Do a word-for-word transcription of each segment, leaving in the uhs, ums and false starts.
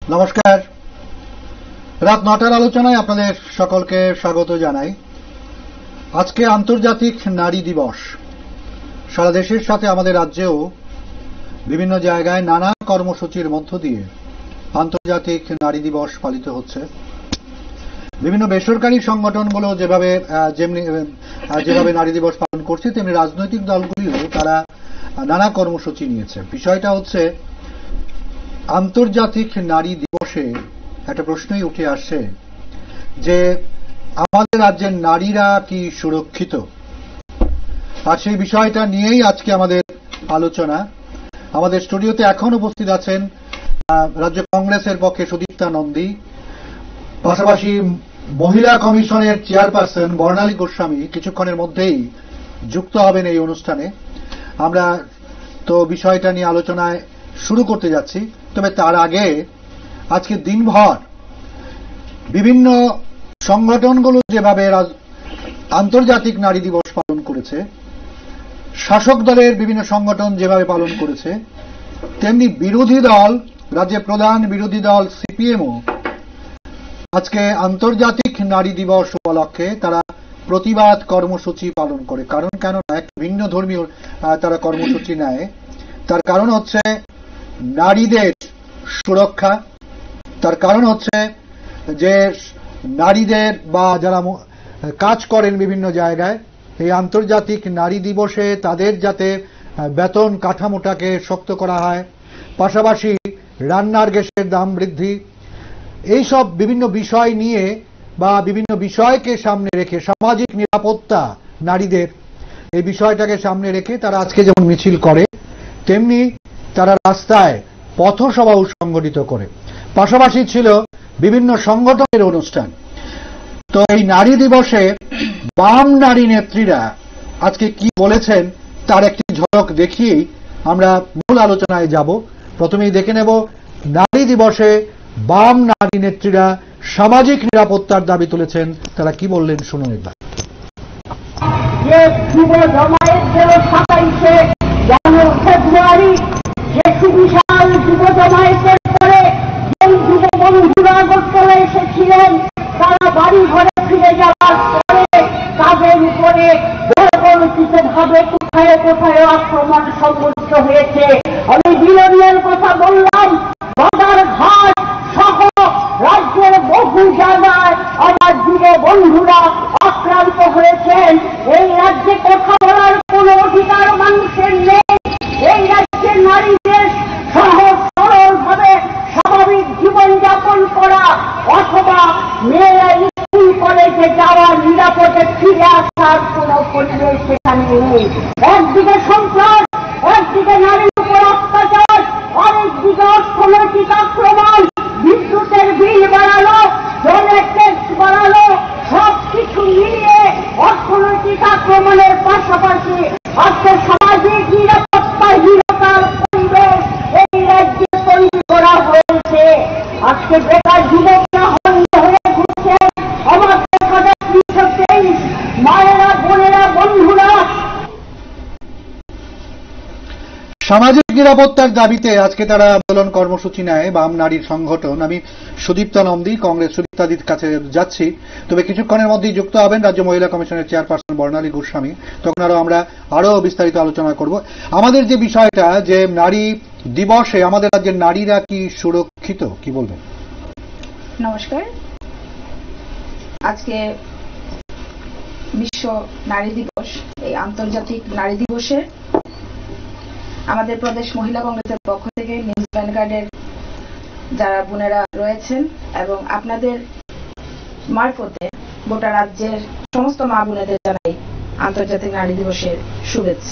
নমস্কার। রাত নটার আলোচনায় আপনাদের সকলকে স্বাগত জানাই। আজকে আন্তর্জাতিক নারী দিবস। সারা দেশের সাথে আমাদের রাজ্যেও বিভিন্ন জায়গায় নানা কর্মসূচির মধ্য দিয়ে আন্তর্জাতিক নারী দিবস পালিত হচ্ছে। বিভিন্ন বেসরকারি সংগঠনগুলো যেভাবে যেমনি যেভাবে নারী দিবস পালন করছে, তেমনি রাজনৈতিক দলগুলিও তারা নানা কর্মসূচি নিয়েছে। বিষয়টা হচ্ছে আন্তর্জাতিক নারী দিবসে একটা প্রশ্নই উঠে আসছে যে আমাদের রাজ্যের নারীরা কি সুরক্ষিত। আর সেই বিষয়টা নিয়েই আজকে আমাদের আলোচনা। আমাদের স্টুডিওতে এখন উপস্থিত আছেন রাজ্য কংগ্রেসের পক্ষে সুদীপ্তা নন্দী, পাশাপাশি মহিলা কমিশনের চেয়ারপারসন বর্ণালী গোস্বামী কিছুক্ষণের মধ্যেই যুক্ত হবেন এই অনুষ্ঠানে। আমরা তো বিষয়টা নিয়ে আলোচনায় শুরু করতে যাচ্ছি, তবে তার আগে আজকে দিনভর বিভিন্ন সংগঠনগুলো যেভাবে আন্তর্জাতিক নারী দিবস পালন করেছে, শাসক দলের বিভিন্ন সংগঠন যেভাবে পালন করেছে, তেমনি বিরোধী দল, রাজ্যের প্রধান বিরোধী দল সিপিএমও আজকে আন্তর্জাতিক নারী দিবস উপলক্ষে তারা প্রতিবাদ কর্মসূচি পালন করে। কারণ কেন না, এক ভিন্ন ধর্মীয় তারা কর্মসূচি নেয়। তার কারণ হচ্ছে নারীদের সুরক্ষা। তার কারণ হচ্ছে যে নারীদের বা যারা কাজ করেন বিভিন্ন জায়গায়, এই আন্তর্জাতিক নারী দিবসে তাদের যাতে বেতন কাঠামোটাকে শক্ত করা হয়, পাশাপাশি রান্নার গ্যাসের দাম বৃদ্ধি, এইসব বিভিন্ন বিষয় নিয়ে বা বিভিন্ন বিষয়কে সামনে রেখে, সামাজিক নিরাপত্তা নারীদের, এই বিষয়টাকে সামনে রেখে তারা আজকে যেমন মিছিল করে, তেমনি তারা রাস্তায় পথসভাও সংগঠিত করে। পাশাপাশি ছিল বিভিন্ন সংগঠনের অনুষ্ঠান। তো এই নারী দিবসে বাম নারী নেত্রীরা আজকে কি বলেছেন তার একটি ঝলক দেখিয়েই আমরা মূল আলোচনায় যাব। প্রথমেই দেখে নেব নারী দিবসে বাম নারী নেত্রীরা সামাজিক নিরাপত্তার দাবি তুলেছেন। তারা কি বললেন শুনুন একবার। যে যুব জমায়েতের সাতাইশে ফেব্রুয়ারি যে সুবিশাল যুব জমায়েতের পরে যে যুব বন্ধুরা আগরতলা এসেছিলেন, তারা বাড়ি ঘরে ফিরে যাওয়ার পরে তাদের উপরে ভাবে কোথায় কোথায় আক্রমণ সংঘটিত হয়েছে। আমি বিরোধীর কথা বললাম, বাজার ঘাট সহ রাজ্যের বহু জায়গায় আমার যুব বন্ধুরা আক্রান্ত হয়েছেন। এই রাজ্যে কথা বলার কোন অধিকার মানুষের নেই। এই রাজ্যের নারীদের সহজ সরল ভাবে স্বাভাবিক জীবনযাপন করা অথবা মেয়েরা স্কুল কলেজে যাওয়া, নিরাপদে ফিরে আসার কোন পরিবেশ সেখানে নেই। একদিকে সন্ত্রাস, একদিকে নারীর উপর অত্যাচার, আরেকদিকে অর্থনৈতিক আক্রমণ, বিদ্যুতের বিল বাড়ালো, জলের ট্যাক্স বাড়ালো, সবকিছু মিলিয়ে অর্থনৈতিক আক্রমণের পাশাপাশি আজকে সামাজিক নিরাপত্তাহীনতার পরিবেশ এই রাজ্যে তৈরি করা হয়েছে। আজকে বেকার যুবকরা হন্য হয়ে ঘুরছে। আমার দেখা তিনশো তেইশ মায়েরা, বোনেরা, বন্ধুরা সামাজিক নিরাপত্তার দাবিতে আজকে তারা আন্দোলন কর্মসূচি নেয় বাম নারীর সংগঠন। আমি সুদীপ্তা নন্দী, কংগ্রেস সুদীপ্তাদির কাছে যাচ্ছি, তবে কিছুক্ষণের মধ্যেই যুক্ত হবেন রাজ্য মহিলা কমিশনের চেয়ারপারসন বর্ণালী গোস্বামী। তখন আরো আমরা আরো বিস্তারিত আলোচনা করব। আমাদের যে বিষয়টা, যে নারী দিবসে আমাদের রাজ্যের নারীরা কি সুরক্ষিত, কি বলবেন? নমস্কার। আজকে বিশ্ব নারী দিবস। এই আন্তর্জাতিক নারী দিবসে আমাদের প্রদেশ মহিলা কংগ্রেসের পক্ষ থেকে নিউজ ভ্যানগার্ডের যারা বোনেরা রয়েছেন এবং আপনাদের মারফতে গোটা রাজ্যের সমস্ত মা বোনেদের জানাই আন্তর্জাতিক নারী দিবসের শুভেচ্ছা।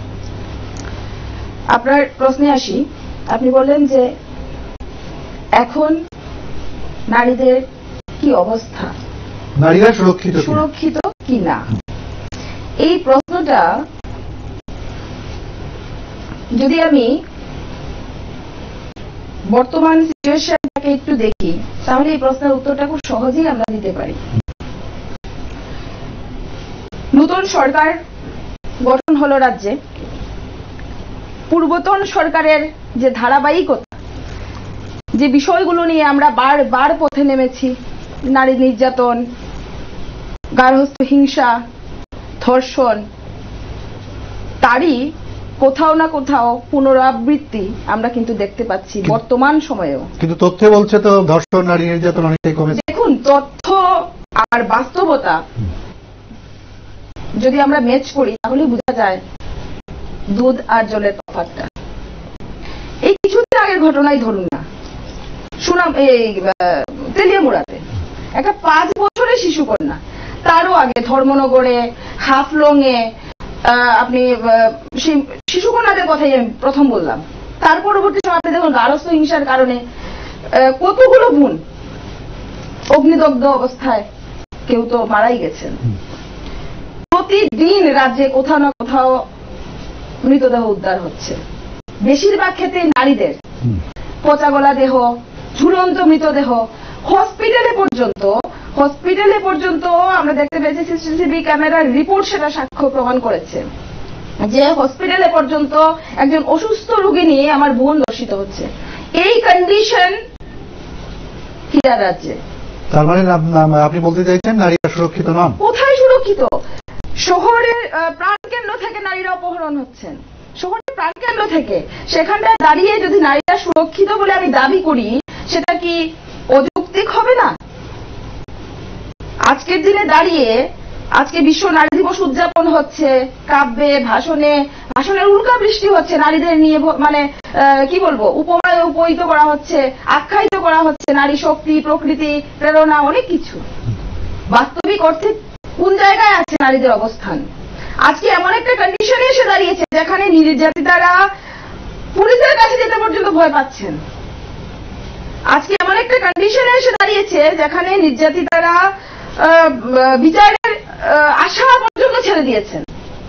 আপনার প্রশ্নে আসি। আপনি বললেন যে এখন নারীদের কি অবস্থা, নারীরা সুরক্ষিত সুরক্ষিত কি না। এই প্রশ্নটা যদি আমি বর্তমান সিচুয়েশনটাকে একটু দেখি, তাহলে এই প্রশ্নের উত্তরটা খুব সহজেই আমরা দিতে পারি। নতুন সরকার গঠন হলো রাজ্যে। পূর্বতন সরকারের যে ধারাবাহিকতা, যে বিষয়গুলো নিয়ে আমরা বারবার পথে নেমেছি, নারী নির্যাতন, গার্হস্থ্য হিংসা, ধর্ষণ, তারই কোথাও না কোথাও পুনরাবৃত্তি আমরা কিন্তু দেখতে পাচ্ছি বর্তমান সময়েও। কিন্তু তথ্য বলছে তো ধর্ষণ, নারী নির্যাতন অনেকটাই কমেছে। দেখুন, তথ্য আর বাস্তবতা যদি আমরা ম্যাচ করি তাহলে বোঝা যায় দুধ আর জলের তফাৎটা। এই কিছুদিন আগের ঘটনাই ধরুন না, সুনাম এই তেলিয়ামুড়াতে একটা পাঁচ বছরের শিশু কন্যা, তারও আগে ধর্মনগরে, হাফলংয়ে আপনি শিশু কন্যাদের কথাই আমি প্রথম বললাম। তার পরবর্তী সময় আপনি দেখুন গার্হস্থ্য হিংসার কারণে কতগুলো বোন অগ্নিদগ্ধ অবস্থায় কেউ তো মারাই গেছেন। প্রতিদিন রাজ্যে কোথাও না কোথাও মৃতদেহ উদ্ধার হচ্ছে, বেশিরভাগ ক্ষেত্রে নারীদের পচাগলা দেহ, ঝুলন্ত মৃতদেহ। হসপিটালে পর্যন্ত হসপিটালে পর্যন্ত আমরা দেখতে পেয়েছি, সিসিটিভি ক্যামেরার রিপোর্ট সেটা সাক্ষ্য প্রমাণ করেছে যে হসপিটালে পর্যন্ত একজন অসুস্থ রোগী নিয়ে আমার বোন ধর্ষিত হচ্ছে। এই কন্ডিশন কিরা রাজ্যে। তার মানে আপনি বলতে চাইছেন নারীরা সুরক্ষিত নন? কোথায় সুরক্ষিত? শহরের প্রাণকেন্দ্র থেকে নারীরা অপহরণ হচ্ছেন, শহরের প্রাণকেন্দ্র থেকে। সেখানটায় দাঁড়িয়ে যদি নারীরা সুরক্ষিত বলে আমি দাবি করি, সেটা কি অযৌক্তিক হবে না? আজকের দিনে দাঁড়িয়ে, আজকে বিশ্ব নারী দিবস উদযাপন হচ্ছে, কাব্যে, ভাষণে ভাষণের উল্কা বৃষ্টি হচ্ছে, নারীদের নিয়ে মানে কি বলবো উপমায় উপহিত করা হচ্ছে, আখ্যায়িত করা হচ্ছে, নারী শক্তি, প্রকৃতি, প্রেরণা, অনেক কিছু। বাস্তবিক অর্থে কোন জায়গায় আছে নারীদের অবস্থান? আজকে এমন একটা কন্ডিশনে এসে দাঁড়িয়েছে যেখানে নির্যাতিতারা পুলিশের কাছে যেতে পর্যন্ত ভয় পাচ্ছেন। আজকে এমন একটা কন্ডিশনে এসে দাঁড়িয়েছে যেখানে নির্যাতিতারা বিচারের আশা পর্যন্ত ছেড়ে দিয়েছেন।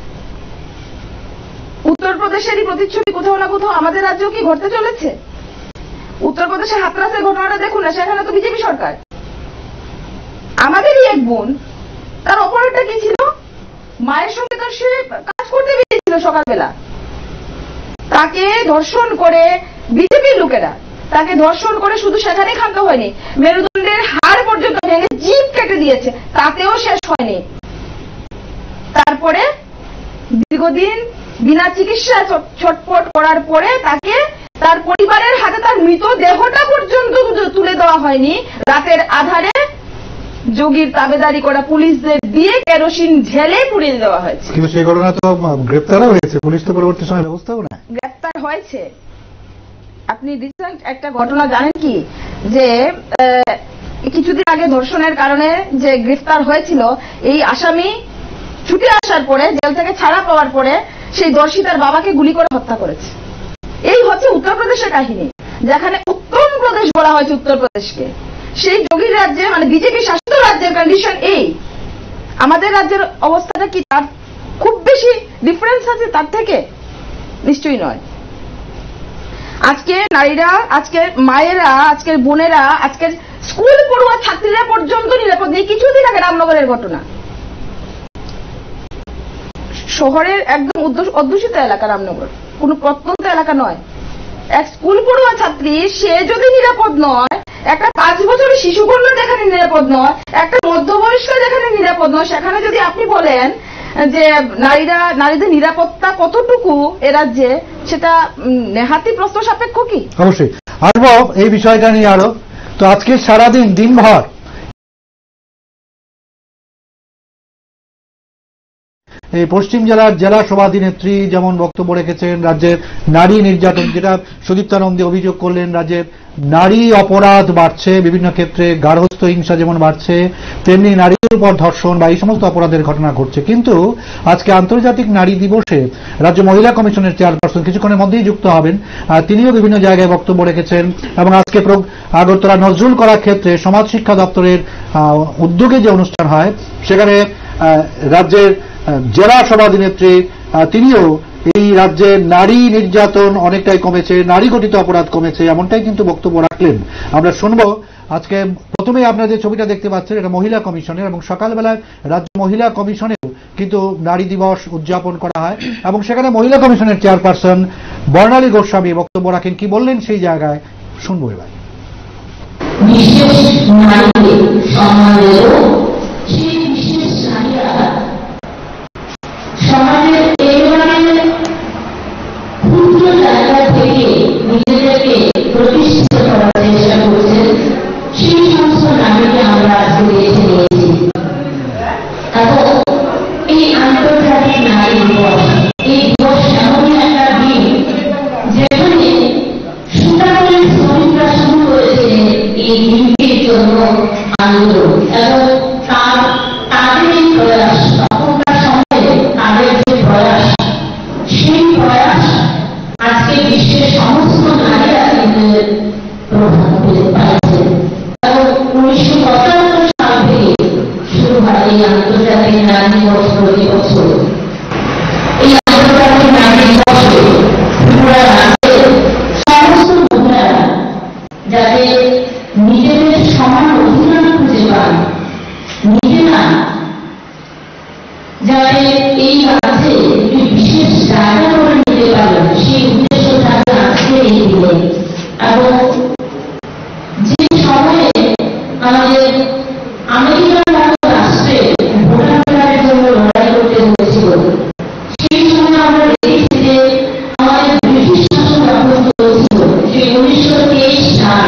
উত্তরপ্রদেশেরই প্রতিচ্ছবি কোথাও না কোথাও আমাদের রাজ্যেও কি ঘটতে চলেছে? উত্তরপ্রদেশের হাতরাসের ঘটনাটা দেখুন না, সেখানে তো বিজেপি সরকার। আমাদেরই এক বোন, তার অপরাধটা কি ছিল? মায়ের সঙ্গে তার সে কাজ করতে বেরিয়েছিল সকালবেলা, তাকে ধর্ষণ করে বিজেপির লোকেরা তাকে ধর্ষণ করে শুধু সেখানেই ক্ষান্ত হয়নি, মেরুদণ্ডের হাড় পর্যন্ত ভেঙে জিভ কেটে দিয়েছে, তাতেও শেষ হয়নি। তারপরে দীর্ঘদিন বিনা চিকিৎসায় ছটফট করার পরে তাকে তার পরিবারের হাতে তার মৃতদেহটা পর্যন্ত তুলে দেওয়া হয়নি। রাতের আধারে যোগীর তাবেদারি করা পুলিশদের দিয়ে কেরোসিন ঢেলে পুড়িয়ে দেওয়া হয়েছে। কিন্তু সেই ঘটনা তো গ্রেপ্তারও হয়েছে, পুলিশ তো পরবর্তী সময় ব্যবস্থাও না গ্রেপ্তার হয়েছে। আপনি রিসেন্ট একটা ঘটনা জানেন কি, যে কিছুদিন আগে ধর্ষণের কারণে যে গ্রেফতার হয়েছিল, এই আসামি ছুটে আসার পরে, জেল থেকে ছাড়া পাওয়ার পরে সেই ধর্ষিতার বাবাকে গুলি করে হত্যা করেছে। এই হচ্ছে উত্তরপ্রদেশের কাহিনী, যেখানে উত্তম প্রদেশ বলা হয়েছে উত্তরপ্রদেশকে। সেই যোগীর রাজ্যে, মানে বিজেপি শাসিত রাজ্যের কন্ডিশন এই। আমাদের রাজ্যের অবস্থাটা কি তার খুব বেশি ডিফারেন্স আছে তার থেকে? নিশ্চয়ই নয়। আজকে নারীরা, আজকের মায়েরা, আজকের বোনেরা, আজকের স্কুল পড়ুয়া ছাত্রীরা পর্যন্ত নিরাপদ নেই। কিছুদিন আগে রামনগরের ঘটনা, শহরের একদম অধ্যুষিত এলাকা রামনগর, কোন প্রত্যন্ত এলাকা নয়। এক স্কুল পড়ুয়া ছাত্রী, সে যদি নিরাপদ নয়, একটা পাঁচ বছরের শিশু কন্যা যেখানে নিরাপদ নয়, একটা মধ্যবয়স্ক যেখানে নিরাপদ নয়, সেখানে যদি আপনি বলেন যে নারীরা, নারীদের নিরাপত্তা কতটুকু এ রাজ্যে, সেটা নেহাতি প্রশ্ন সাপেক্ষ কি? অবশ্যই আসবো এই বিষয়টা নিয়ে আরো। তো আজকে সারাদিন দিনভর এই পশ্চিম জেলার জেলা সভাধিনেত্রী যেমন বক্তব্য রেখেছেন, রাজ্যের নারী নির্যাতন, যেটা সুদীপ্তানন্দী অভিযোগ করলেন, রাজ্যের নারী অপরাধ বাড়ছে, বিভিন্ন ক্ষেত্রে গার্হস্থ্য হিংসা যেমন বাড়ছে, তেমনি নারীর উপর ধর্ষণ বা এই সমস্ত অপরাধের ঘটনা ঘটছে। কিন্তু আজকে আন্তর্জাতিক নারী দিবসে রাজ্য মহিলা কমিশনের চেয়ারপারসন কিছুক্ষণের মধ্যেই যুক্ত হবেন, তিনিও বিভিন্ন জায়গায় বক্তব্য রেখেছেন। এবং আজকে আগরতলা নজরুল করার ক্ষেত্রে সমাজ শিক্ষা দপ্তরের উদ্যোগে যে অনুষ্ঠান হয়, সেখানে রাজ্যের জেলা সভাধিনেত্রী তিনিও এই রাজ্যের নারী নির্যাতন অনেকটাই কমেছে, নারী গঠিত অপরাধ কমেছে, এমনটাই কিন্তু বক্তব্য রাখলেন। আমরা শুনবো। আজকে প্রথমে আপনারা যে ছবিটা দেখতে পাচ্ছেন, এটা মহিলা কমিশনের, এবং সকালবেলায় রাজ্য মহিলা কমিশনেও কিন্তু নারী দিবস উদযাপন করা হয়, এবং সেখানে মহিলা কমিশনের চেয়ারপারসন বর্ণালী গোস্বামী বক্তব্য রাখেন। কি বললেন সেই জায়গায় শুনবো এবার। আমাদেরও সেই বিশেষ নারীরা সমাজের একেবারে ক্ষুদ্র জায়গা থেকে নিজেদেরকে প্রতিষ্ঠিত করার চেষ্টা করছেন, সেই সমস্ত নারীকে আমরা আজকে বেছে নিয়েছি। এবং এই আন্তর্জাতিক নারী দিবস, এই দিবস এমনই একটা দিন যেখানে সুতারের শ্রমিকরা শুরু করেছে এই দিনটির জন্য আন্দোলন, এবং তার তাদের এই প্রয়াস, তখনকার সময়ে তাদের যে প্রয়াস, সেই প্রয়াস আজকে বিশ্বের সমস্ত নারীরা কিন্তু প্রভাব পেতে পারছে। এবং উনিশশো পঁচাত্তর সাল থেকে শুরু হয় এই আন্তর্জাতিক নারী দিবস প্রতি বছর। এই আন্তর্জাতিক নারী দিবসে ত্রিপুরা রাজ্যের সমস্ত মহিলারা যাতে নিজেদের সমান অধিকার খুঁজে পান, নিজেরা যাতে এই রাজ্যে একটি বিশেষ জায়গা করে নিতে পারেন, সেই উদ্দেশ্য থাকে আজকে এই দিনে। এবং যে সময়ে আমাদের আমেরিকার মতো রাষ্ট্রে ভোটাধিকারের জন্য লড়াই করতে হয়েছিল, সেই সময় আমরা দেখেছি যে আমাদের ব্রিটিশ শাসন যখন চলছিল, সেই উনিশশো তেইশ সাল,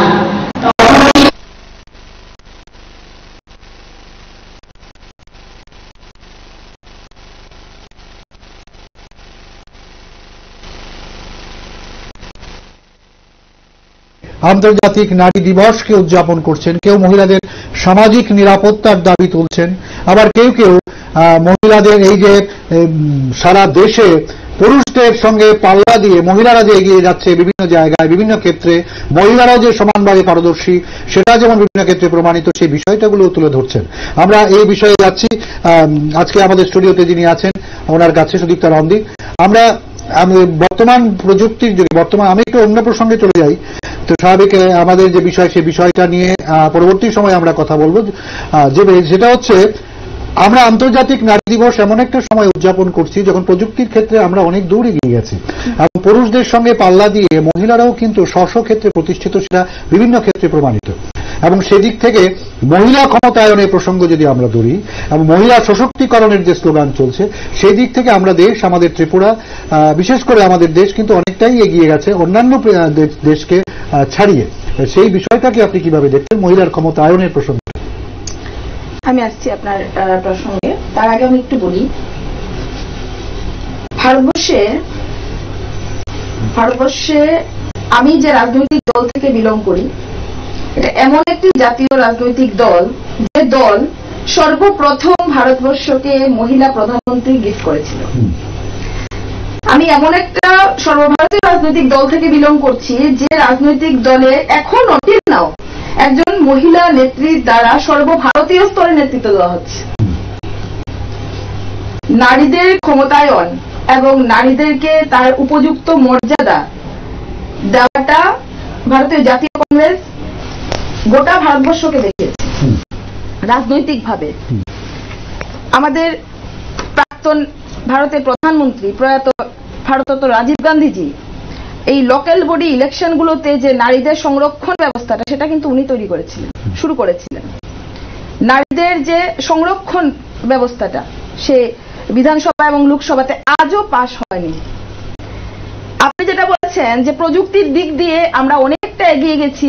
আন্তর্জাতিক নারী দিবসকে উদযাপন করছেন, কেউ মহিলাদের সামাজিক নিরাপত্তার দাবি তুলছেন, আবার কেউ কেউ মহিলাদের এই যে সারা দেশে পুরুষদের সঙ্গে পাল্লা দিয়ে মহিলারা যে এগিয়ে যাচ্ছে বিভিন্ন জায়গায় বিভিন্ন ক্ষেত্রে, মহিলারাও যে সমানভাবে পারদর্শী সেটা যেমন বিভিন্ন ক্ষেত্রে প্রমাণিত, সেই বিষয়টাগুলো তুলে ধরছেন। আমরা এই বিষয়ে যাচ্ছি আজকে আমাদের স্টুডিওতে যিনি আছেন ওনার কাছে, সুদীপ্তা রন্দি। আমরা বর্তমান প্রযুক্তির যুগে, বর্তমান আমি একটু অন্য প্রসঙ্গে চলে যাই, তো স্বাভাবিক আমাদের যে বিষয় সেই বিষয়টা নিয়ে পরবর্তী সময়ে আমরা কথা বলবো, যে সেটা হচ্ছে আমরা আন্তর্জাতিক নারী দিবস এমন একটা সময় উদযাপন করছি যখন প্রযুক্তির ক্ষেত্রে আমরা অনেক দূর এগিয়ে গেছি, এবং পুরুষদের সঙ্গে পাল্লা দিয়ে মহিলারাও কিন্তু স্ব স্ব ক্ষেত্রে প্রতিষ্ঠিত, সেটা বিভিন্ন ক্ষেত্রে প্রমাণিত। এবং সেদিক থেকে মহিলা ক্ষমতায়নের প্রসঙ্গ যদি আমরা ধরি এবং মহিলা সশক্তিকরণের যে স্লোগান চলছে, সেই দিক থেকে আমরা দেশ, আমাদের ত্রিপুরা, বিশেষ করে আমাদের দেশ কিন্তু অনেকটাই এগিয়ে গেছে অন্যান্য দেশকে ছাড়িয়ে। সেই বিষয়টাকে আপনি কিভাবে দেখছেন, মহিলার ক্ষমতায়নের প্রসঙ্গ? আমি আসছি আপনার প্রসঙ্গে, তার আগে আমি একটু বলি, ভারতবর্ষে ভারতবর্ষে আমি যে রাজনৈতিক দল থেকে বিলং করি, এটা এমন একটি জাতীয় রাজনৈতিক দল যে দল সর্বপ্রথম ভারতবর্ষকে মহিলা প্রধানমন্ত্রী গিফট করেছিল। আমি এমন একটা সর্বভারতীয় রাজনৈতিক দল থেকে বিলং করছি যে রাজনৈতিক দলে এখন অটিল নাও একজন মহিলা নেত্রীর দ্বারা সর্বভারতীয় স্তরে নেতৃত্ব দেওয়া হচ্ছে। নারীদের ক্ষমতায়ন এবং নারীদেরকে তার উপযুক্ত মর্যাদা দেওয়াটা ভারতীয় জাতীয় কংগ্রেস গোটা ভারতবর্ষকে দেখিয়েছে রাজনৈতিকভাবে। আমাদের প্রাক্তন ভারতের প্রধানমন্ত্রী প্রয়াত ভারতরত্ন রাজীব গান্ধীজি এই লোকাল বডি ইলেকশনগুলোতে যে নারীদের সংরক্ষণ ব্যবস্থাটা, সেটা কিন্তু উনি তৈরি করেছিলেন, শুরু করেছিলেন। নারীদের যে সংরক্ষণ ব্যবস্থাটা সে বিধানসভা এবং লোকসভাতে আজও পাশ হয়নি। আপনি যেটা বলেছেন যে প্রযুক্তির দিক দিয়ে আমরা অনেকটা এগিয়ে গেছি,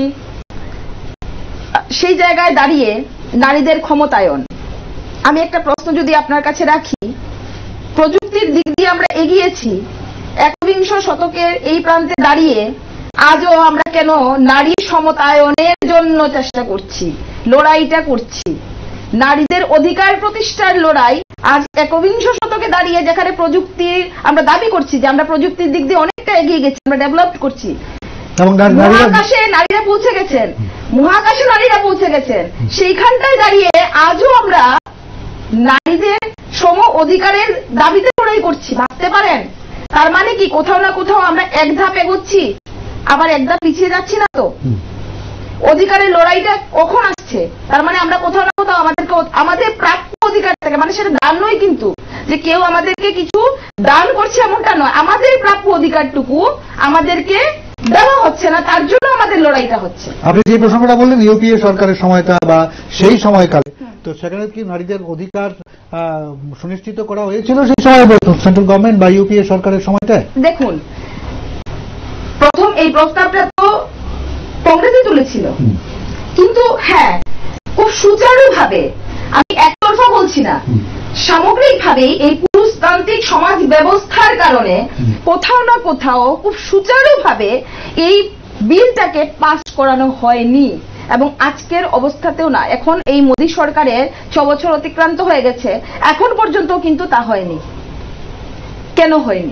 সেই জায়গায় দাঁড়িয়ে নারীদের ক্ষমতায়ন, আমি একটা প্রশ্ন যদি আপনার কাছে রাখি, প্রযুক্তির দিক দিয়ে আমরা এগিয়েছি, একবিংশ শতকের এই প্রান্তে দাঁড়িয়ে আজও আমরা কেন নারী সমতায়নের জন্য চেষ্টা করছি, লড়াইটা করছি? নারীদের অধিকার প্রতিষ্ঠার লড়াই আজ একবিংশ শতকে দাঁড়িয়ে, যেখানে প্রযুক্তি আমরা দাবি করছি যে আমরা প্রযুক্তির দিক দিয়ে অনেকটা এগিয়ে গেছি, আমরা ডেভেলপ করছি, মহাকাশে নারীরা পৌঁছে গেছেন, মহাকাশে নারীরা পৌঁছে গেছেন, সেইখানটায় দাঁড়িয়ে আজও আমরা নারীদের সম অধিকারের দাবিতে লড়াই করছি। ভাবতে পারেন, তার মানে কি কোথাও না কোথাও আমরা এক ধাপ এগোচ্ছি, আবার এক ধাপ পিছিয়ে যাচ্ছি না? তো অধিকারের লড়াইটা কখন আসছে? তার মানে আমরা কোথাও না কোথাও আমাদেরকে আমাদের প্রাপ্য অধিকার থেকে, মানে সেটা দান নয় কিন্তু যে কেউ আমাদেরকে কিছু দান করছে এমনটা নয়, আমাদের প্রাপ্য অধিকারটুকু আমাদেরকে দেওয়া হচ্ছে না, তার জন্য আমাদের লড়াইটা হচ্ছে। আপনি যে প্রসঙ্গটা বললেন ইউপিএ সরকারের সময়টা বা সেই সময়কালে, তো সেখানে কি নারীদের অধিকার সুনিশ্চিত করা হয়েছিল সেই সময় সেন্ট্রাল গভর্নমেন্ট বা ইউপিএ সরকারের সময়টায়? দেখুন, প্রথম এই প্রস্তাবটা তো কংগ্রেসই তুলেছিল, কিন্তু হ্যাঁ খুব সুচারুভাবে, আমি একতরফা বলছি না, সামগ্রিকভাবেই এই পুরুষতান্ত্রিক সমাজ ব্যবস্থার কারণে কোথাও না কোথাও খুব সুচারুভাবে এই বিলটাকে পাস করানো হয়নি, এবং আজকের অবস্থাতেও না। এখন এই মোদী সরকারের ছ বছর অতিক্রান্ত হয়ে গেছে, এখন পর্যন্ত কিন্তু তা হয়নি। কেন হয়নি?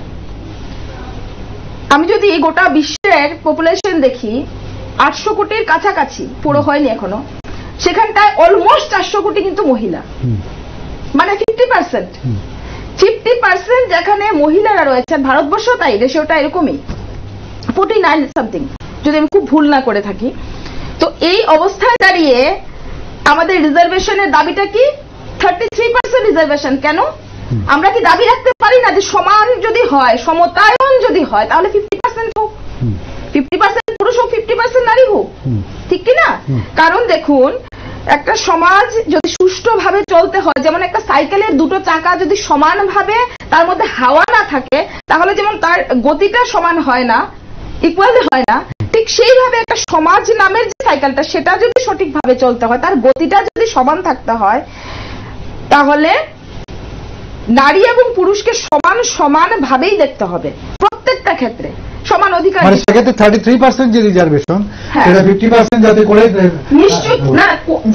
আমি যদি গোটা বিশ্বের পপুলেশন দেখি, আটশো কোটির কাছাকাছি, পুরো হয়নি এখনো, সেখানটায় অলমোস্ট চারশো কোটি কিন্তু মহিলা, মানে ফিফটি পার্সেন্ট ফিফটি পার্সেন্ট যেখানে মহিলারা রয়েছেন, ভারতবর্ষ তাই, রেশিওটা এরকমই ফোর্টি নাইন সামথিং, যদি আমি খুব ভুল না করে থাকি। তো এই অবস্থায় দাঁড়িয়ে আমাদের রিজার্ভেশনের দাবিটা কি? Thirty three percent reservation. কেন আমরা কি দাবি রাখতে পারি না যে সমান যদি হয়, সমতায়ন যদি হয়, তাহলে ফিফটি পার্সেন্ট হোক, ফিফটি পার্সেন্ট পুরুষ হোক, ফিফটি পার্সেন্ট নারী হোক, ঠিক কিনা? কারণ দেখুন, একটা সমাজ যদি সুষ্ঠুভাবে চলতে হয়, যেমন একটা সাইকেলের দুটো চাকা যদি সমানভাবে তার মধ্যে হাওয়া না থাকে, তাহলে যেমন তার গতিটা সমান হয় না, ইকুয়ালি হয় না, ঠিক সেইভাবে একটা সমাজ নামের যে সাইকেলটা, সেটা যদি সঠিকভাবে চলতে হয়, তার গতিটা যদি সমান থাকতে হয়, তাহলে নারী এবং পুরুষকে সমান সমান ভাবেই দেখতে হবে, প্রত্যেকটা ক্ষেত্রে সমান অধিকার। মানে সেক্ষেত্রে থার্টি থ্রি পার্সেন্ট যে রিজার্ভেশন, সেটা ফিফটি পার্সেন্ট যাতে করে নিশ্চয় না,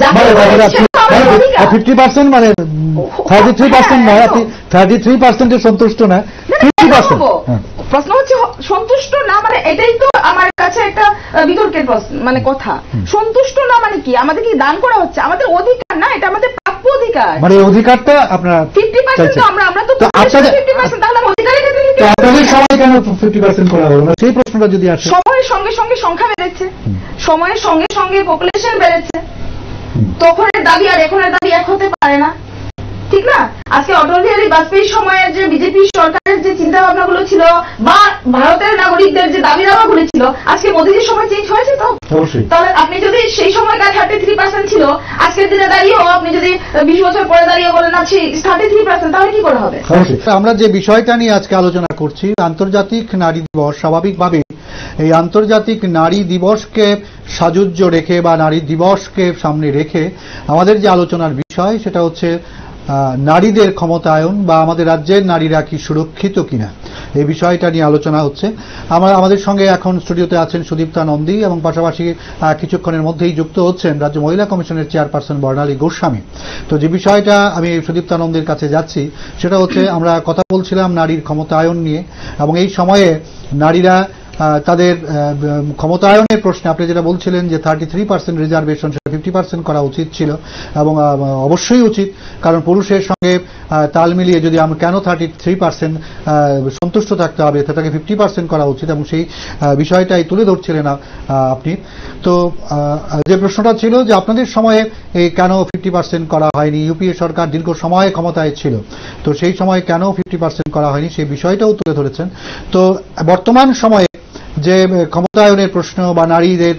ফিফটি পার্সেন্ট মানে থার্টি থ্রি পার্সেন্ট নয়, আপনি থার্টি থ্রি পার্সেন্টে সন্তুষ্ট না, ফিফটি পার্সেন্ট। প্রশ্ন হচ্ছে সন্তুষ্ট না মানে, এটাই তো আমার কাছে একটা বিতর্কের মানে কথা। সন্তুষ্ট না মানে কি? আমাদের কি দান করা হচ্ছে? আমাদের অধিকার না, এটা আমাদের প্রাপ্য অধিকার। মানে অধিকারটা আপনার ফিফটি পার্সেন্ট, আমরা আমরা তো ফিফটি পার্সেন্ট, তাহলে অধিকারের ক্ষেত্রে আপনাদের সময় কেন ফিফটি পার্সেন্ট করা হলো? সেই প্রশ্নটা যদি আসে। সময়ের সঙ্গে সঙ্গে সংখ্যা বেড়েছে, সময়ের সঙ্গে সঙ্গে পপুলেশন বেড়েছে, তখনের দাবি আর এখনের দাবি এক হতে পারে না, ঠিক না? আজকে অটল বিহারী বাজপেয়ীর সময়ের যে বিজেপি সরকারের যে চিন্তা ভাবনাগুলো ছিল, বা ভারতের নাগরিকদের যে দাবি দাওয়াগুলো ছিল, আজকে মোদীজির সময় চেঞ্জ হয়েছে তো? তাহলে আপনি যদি সেই সময়কার থার্টি থ্রি পার্সেন্ট ছিল, আজকের দিনে দাঁড়িয়েও আপনি যদি বিশ বছর পরে দাঁড়িয়ে বলেন না থার্টি থ্রি পার্সেন্ট, তাহলে কি করে হবে? আমরা যে বিষয়টা নিয়ে আজকে আলোচনা করছি, আন্তর্জাতিক নারী দিবস, স্বাভাবিকভাবে এই আন্তর্জাতিক নারী দিবসকে সাজুজ্য রেখে বা নারী দিবসকে সামনে রেখে আমাদের যে আলোচনার বিষয়, সেটা হচ্ছে নারীদের ক্ষমতায়ন বা আমাদের রাজ্যের নারীরা কি সুরক্ষিত কিনা, এই বিষয়টা নিয়ে আলোচনা হচ্ছে। আমরা আমাদের সঙ্গে এখন স্টুডিওতে আছেন সুদীপ্তা নন্দী, এবং পাশাপাশি কিছুক্ষণের মধ্যেই যুক্ত হচ্ছেন রাজ্য মহিলা কমিশনের চেয়ারপারসন বর্ণালী গোস্বামী। তো যে বিষয়টা আমি সুদীপ্তা নন্দীর কাছে যাচ্ছি, সেটা হচ্ছে আমরা কথা বলছিলাম নারীর ক্ষমতায়ন নিয়ে, এবং এই সময়ে নারীরা তাদের ক্ষমতায়নের প্রশ্নে আপনি যেটা বলছিলেন যে থার্টি থ্রি পার্সেন্ট রিজার্ভেশন, সেটা ফিফটি পার্সেন্ট করা উচিত ছিল, এবং অবশ্যই উচিত, কারণ পুরুষের সঙ্গে তাল মিলিয়ে যদি আমরা কেন থার্টি থ্রি পার্সেন্ট সন্তুষ্ট থাকতে হবে, সেটাকে ফিফটি পার্সেন্ট করা উচিত, এবং সেই বিষয়টাই তুলে ধরছিলেন আপনি। তো যে প্রশ্নটা ছিল যে আপনাদের সময়ে এই কেন ফিফটি পার্সেন্ট করা হয়নি, ইউপিএ সরকার দীর্ঘ সময় ক্ষমতায় ছিল, তো সেই সময় কেন ফিফটি পার্সেন্ট করা হয়নি, সেই বিষয়টাও তুলে ধরেছেন। তো বর্তমান সময়ে যে ক্ষমতায়নের প্রশ্ন বা নারীদের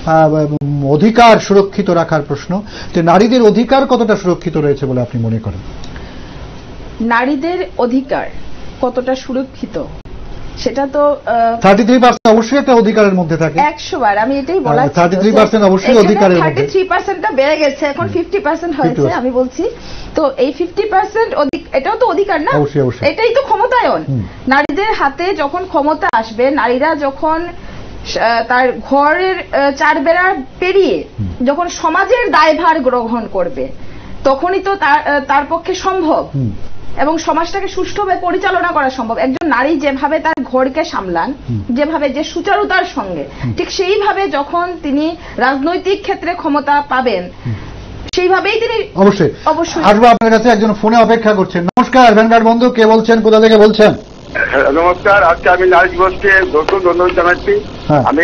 অধিকার সুরক্ষিত রাখার প্রশ্ন, যে নারীদের অধিকার কতটা সুরক্ষিত রয়েছে বলে আপনি মনে করেন? নারীদের অধিকার কতটা সুরক্ষিত সেটা তো থার্টি থ্রি পার্সেন্ট অবশ্যই একটা অধিকারের মধ্যে থাকে, একশো বার আমি এটাই বলার। থার্টি থ্রি পার্সেন্ট অবশ্যই অধিকারের মধ্যে, থার্টি থ্রি পার্সেন্টটা বেড়ে গেছে, এখন ফিফটি পার্সেন্ট হয়েছে আমি বলছি। তো এই ফিফটি পার্সেন্ট এটাও তো অধিকার না, এটাই তো ক্ষমতায়ন। নারীদের হাতে যখন ক্ষমতা আসবে, নারীরা যখন তার ঘরের চার বেড়া পেরিয়ে যখন সমাজের দায়ভার গ্রহণ করবে, তখনই তো তার পক্ষে সম্ভব এবং সমাজটাকে সুষ্ঠুভাবে পরিচালনা করা সম্ভব। একজন নারী যেভাবে তার ঘরকে সামলান, যেভাবে যে সুচারুতার সঙ্গে, ঠিক সেইভাবে যখন তিনি রাজনৈতিক ক্ষেত্রে ক্ষমতা পাবেন, সেইভাবেই তিনি অবশ্যই অবশ্যই আসবো আপনার কাছে। একজন ফোনে অপেক্ষা করছেন। নমস্কার ভ্যানগার্ড বন্ধু, কে বলছেন, কোথা থেকে বলছেন? নমস্কার, আজকে আমি নারী দিবসকে নতুন ধন্যবাদ জানাচ্ছি। আমি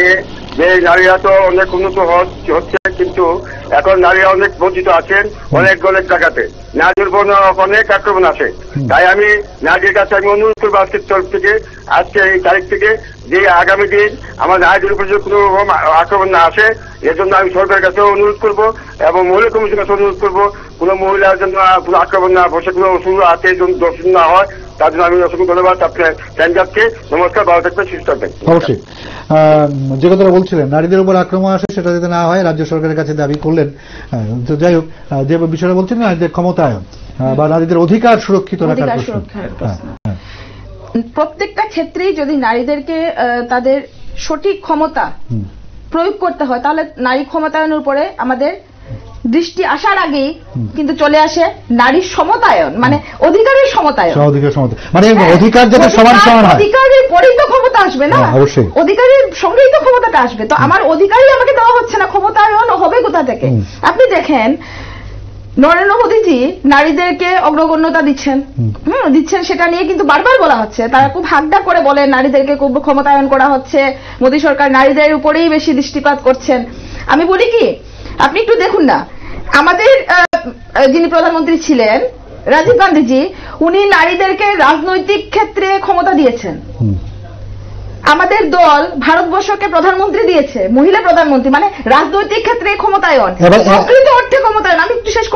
যে নারীরা তো অনেক উন্নত হচ্ছে, কিন্তু এখন নারীরা অনেক বঞ্চিত আছেন অনেক অনেক জায়গাতে, নারীর উপর অনেক আক্রমণ আছে। তাই আমি নারীদের কাছে আমি অনুরোধ করবো আজকের তরফ থেকে, আজকে এই তারিখ থেকে, যে আগামী দিন আমার নারীদের উপর কোনো আক্রমণ না আসে, এজন্য আমি সরকারের কাছে অনুরোধ করবো এবং মহিলা কমিশনের কাছে অনুরোধ করবো, কোনো মহিলার জন্য কোনো আক্রমণ না বসে, কোনো অসুবিধা আছে দর্শন না হয়, তার জন্য আমি অসংখ্য ধন্যবাদ আপনার প্যাঞ্জাবকে। নমস্কার, ভালো থাকবেন, সুস্থ থাকবেন। অবশ্যই যে কথাটা বলছিলেন নারীদের উপর আক্রমণ আসে সেটা যাতে না হয় রাজ্য সরকারের কাছে দাবি করলেন। তো যাই হোক, যে বিষয়টা বলছিলেন নারীদের ক্ষমতায়ন বা নারীদের অধিকার সুরক্ষিত রাখার প্রশ্ন, প্রত্যেকটা ক্ষেত্রেই যদি নারীদেরকে তাদের সঠিক ক্ষমতা প্রয়োগ করতে হয় তাহলে নারী ক্ষমতায়নের উপরে আমাদের দৃষ্টি আসার আগেই কিন্তু চলে আসে নারীর সমতায়ন, মানে অধিকারের সমতায়ন। মানে অধিকার যাতে সমান সমান হয়, অধিকারের পরেই তো ক্ষমতা আসবে না, অধিকারের সঙ্গেই তো ক্ষমতাটা আসবে। তো আমার অধিকারই আমাকে দেওয়া হচ্ছে না, ক্ষমতায়ন হবে কোথা থেকে? আপনি দেখেন নরেন্দ্র মোদীজি নারীদেরকে অগ্রগণ্যতা দিচ্ছেন, হম দিচ্ছেন, সেটা নিয়ে কিন্তু বারবার বলা হচ্ছে, তারা খুব হাকডা করে বলেন নারীদেরকে খুব ক্ষমতায়ন করা হচ্ছে, মোদী সরকার নারীদের উপরেই বেশি দৃষ্টিপাত করছেন। আমি বলি কি, আপনি একটু দেখুন না, আমাদের যিনি প্রধানমন্ত্রী ছিলেন রাজীব গান্ধীজি, উনি নারীদেরকে রাজনৈতিক ক্ষেত্রে ক্ষমতা দিয়েছেন। আমাদের দল ভারতবর্ষকে প্রধানমন্ত্রী দিয়েছে, মহিলা প্রধানমন্ত্রী, মানে রাজনৈতিক ক্ষেত্রে ক্ষমতায়ন, প্রকৃত অর্থে ক্ষমতায়ন। আমি একটু শেষ করি,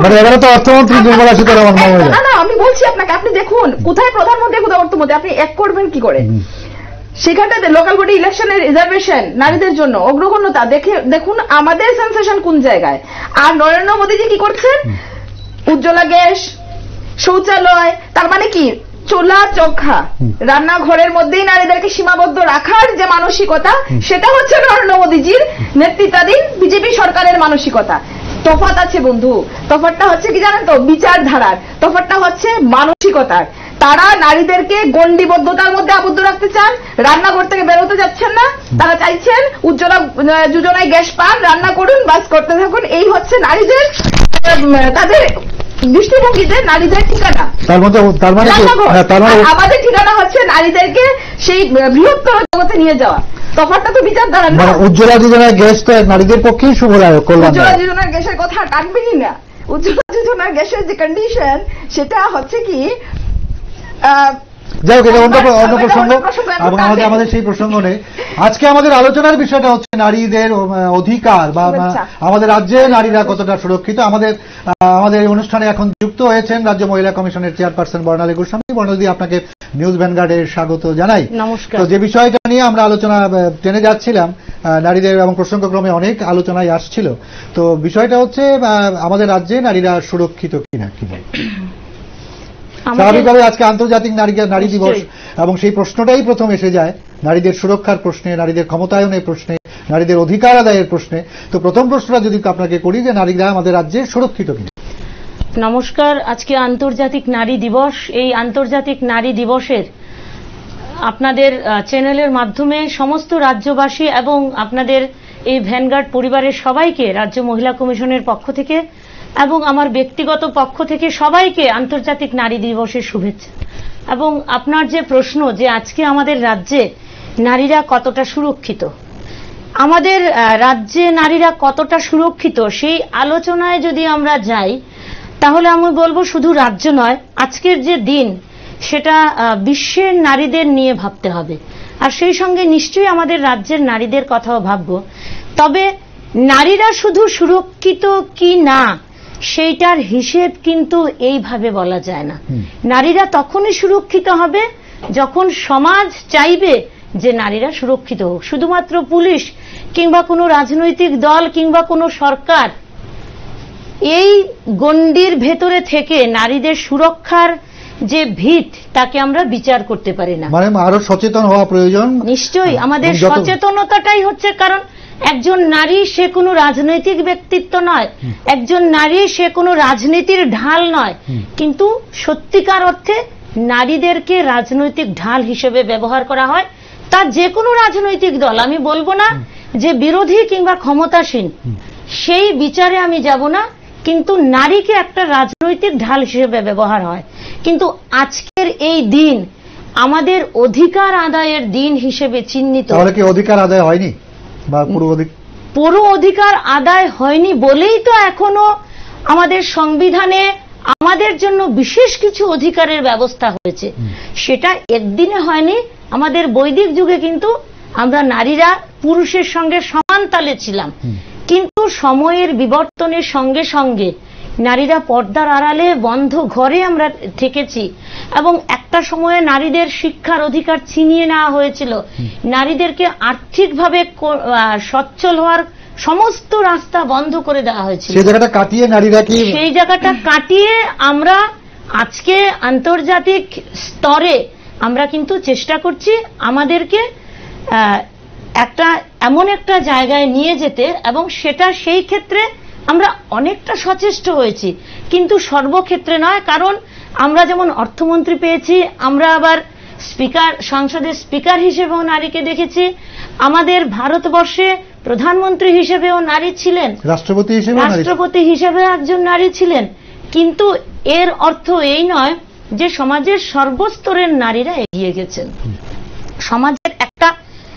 না না আমি বলছি আপনাকে, আপনি দেখুন কোথায় প্রধানমন্ত্রী কোথায় অর্থমন্ত্রী, আপনি এক করবেন কি করে? সেখানটাতে লোকাল বডি ইলেকশনের রিজার্ভেশন নারীদের জন্য অগ্রগণ্যতা দেখে দেখুন আমাদের সেন্সেশন কোন জায়গায়। আর নরেন্দ্র মোদীজি কি করছেন? উজ্জ্বলা গ্যাস, শৌচালয়, তার মানে কি চোলা চোখা রান্নাঘরের মধ্যেই নারীদেরকে সীমাবদ্ধ রাখার যে মানসিকতা, সেটা হচ্ছে নরেন্দ্র মোদীজির নেতৃত্বাধীন বিজেপি সরকারের মানসিকতা। তফাৎ আছে বন্ধু, তফাৎটা হচ্ছে কি জানেন তো? বিচারধারার, তফাৎটা হচ্ছে মানসিকতার। তারা নারীদেরকে গণ্ডিবদ্ধতার মধ্যে আবদ্ধ রাখতে চান, রান্নাঘর থেকে বেরোতে যাচ্ছেন না, তারা চাইছেন উজ্জ্বলা যোজনায় গ্যাস পান, রান্না করুন, বাস করতে থাকুন। এই হচ্ছে নারীদের তাদের দৃষ্টিভঙ্গিতে নারীদের ঠিকানা। আমাদের ঠিকানা হচ্ছে নারীদেরকে সেই বৃহত্তর জগতে নিয়ে যাওয়া। তফাৎটা তো বিচারধারা না। উজ্জ্বলা যোজনার গ্যাস তো নারীদের পক্ষেই শুভদায়ক। উজ্জ্বলা যোজনার গ্যাসের কথা টানবেনই না। উজ্জ্বলা যোজনার গ্যাসের যে কন্ডিশন, সেটা হচ্ছে কি, যাই হোক, এটা অন্য অন্য প্রসঙ্গ এবং আমাদের আমাদের সেই প্রসঙ্গ নেই। আজকে আমাদের আলোচনার বিষয়টা হচ্ছে নারীদের অধিকার বা আমাদের রাজ্যে নারীরা কতটা সুরক্ষিত। আমাদের আমাদের এই অনুষ্ঠানে এখন যুক্ত হয়েছেন রাজ্য মহিলা কমিশনের চেয়ারপারসন বর্ণালী গোস্বামী। বর্ণালী, আপনাকে নিউজ ভ্যানগার্ডে স্বাগত জানাই। নমস্কার। তো যে বিষয়টা নিয়ে আমরা আলোচনা টেনে যাচ্ছিলাম, নারীদের এবং প্রসঙ্গক্রমে অনেক আলোচনায় আসছিল, তো বিষয়টা হচ্ছে আমাদের রাজ্যে নারীরা সুরক্ষিত কিনা। কি বল? স্বাভাবিকভাবে আজকে আন্তর্জাতিক নারী নারী দিবস এবং সেই প্রশ্নটাই প্রথম এসে যায়, নারীদের সুরক্ষার প্রশ্নে, নারীদের ক্ষমতায়নের প্রশ্নে, নারীদের অধিকার আদায়ের প্রশ্নে। তো প্রথম প্রশ্নটা যদি আপনাকে করি যে নারীরা আমাদের রাজ্যে সুরক্ষিত কিনা। নমস্কার। আজকে আন্তর্জাতিক নারী দিবস। এই আন্তর্জাতিক নারী দিবসের আপনাদের চ্যানেলের মাধ্যমে সমস্ত রাজ্যবাসী এবং আপনাদের এই ভ্যানগার্ড পরিবারের সবাইকে রাজ্য মহিলা কমিশনের পক্ষ থেকে এবং আমার ব্যক্তিগত পক্ষ থেকে সবাইকে আন্তর্জাতিক নারী দিবসের শুভেচ্ছা। এবং আপনার যে প্রশ্ন যে আজকে আমাদের রাজ্যে নারীরা কতটা সুরক্ষিত, আমাদের রাজ্যে নারীরা কতটা সুরক্ষিত সেই আলোচনায় যদি আমরা যাই, তাহলে আমি বলবো শুধু রাজ্য নয়, আজকের যে দিন সেটা বিশ্বের নারীদের নিয়ে ভাবতে হবে। আর সেই সঙ্গে নিশ্চয়ই আমাদের রাজ্যের নারীদের কথাও ভাববো। তবে নারীরা শুধু সুরক্ষিত কি না সেইটার হিসেব কিন্তু এইভাবে বলা যায় না। নারীরা তখনই সুরক্ষিত হবে যখন সমাজ চাইবে যে নারীরা সুরক্ষিত হোক। শুধুমাত্র পুলিশ কিংবা কোনো রাজনৈতিক দল কিংবা কোনো সরকার এই গণ্ডির ভেতরে থেকে নারীদের সুরক্ষার যে ভিত তাকে আমরা বিচার করতে পারি না। মানে আরো সচেতন হওয়া প্রয়োজন। নিশ্চয়ই আমাদের সচেতনতাটাই হচ্ছে কারণ। একজন নারী সে কোনো রাজনৈতিক ব্যক্তিত্ব নয়, একজন নারী সে কোনো রাজনীতির ঢাল নয়, কিন্তু সত্যিকার অর্থে নারীদেরকে রাজনৈতিক ঢাল হিসেবে ব্যবহার করা হয়। তা যে কোনো রাজনৈতিক দল, আমি বলবো না যে বিরোধী কিংবা ক্ষমতাসীন, সেই বিচারে আমি যাব না, কিন্তু নারীকে একটা রাজনৈতিক ঢাল হিসেবে ব্যবহার হয়। কিন্তু আজকের এই দিন আমাদের অধিকার আদায়ের দিন হিসেবে চিহ্নিত। তাহলে কি অধিকার আদায় হয়নি? বা পুরো অধিকার পুরো অধিকার আদায় হয়নি বলেই তো এখনো আমাদের সংবিধানে আমাদের জন্য বিশেষ কিছু অধিকারের ব্যবস্থা হয়েছে। সেটা একদিনে হয়নি। আমাদের বৈদিক যুগে কিন্তু আমরা নারীরা পুরুষের সঙ্গে সমান তালে ছিলাম, কিন্তু সময়ের বিবর্তনের সঙ্গে সঙ্গে নারীরা পর্দার আড়ালে বন্ধ ঘরে আমরা থেকেছি এবং একটা সময়ে নারীদের শিক্ষার অধিকার ছিনিয়ে নেওয়া হয়েছিল। নারীদেরকে আর্থিকভাবে সচ্ছল হওয়ার সমস্ত রাস্তা বন্ধ করে দেওয়া হয়েছিল। সেই জায়গাটা কাটিয়ে নারীরা কি সেই জায়গাটা কাটিয়ে আমরা আজকে আন্তর্জাতিক স্তরে আমরা কিন্তু চেষ্টা করছি আমাদেরকে একটা এমন একটা জায়গায় নিয়ে যেতে, এবং সেটা সেই ক্ষেত্রে আমরা অনেকটা সচেষ্ট হয়েছি, কিন্তু সর্বক্ষেত্রে নয়। কারণ আমরা যেমন অর্থমন্ত্রী পেয়েছি, আমরা আবার স্পিকার, সংসদের স্পিকার হিসেবেও নারীকে দেখেছি। আমাদের ভারতবর্ষে প্রধানমন্ত্রী হিসেবেও নারী ছিলেন, রাষ্ট্রপতি হিসেবে রাষ্ট্রপতি হিসেবে একজন নারী ছিলেন। কিন্তু এর অর্থ এই নয় যে সমাজের সর্বস্তরের নারীরা এগিয়ে গেছেন। সমাজের একটা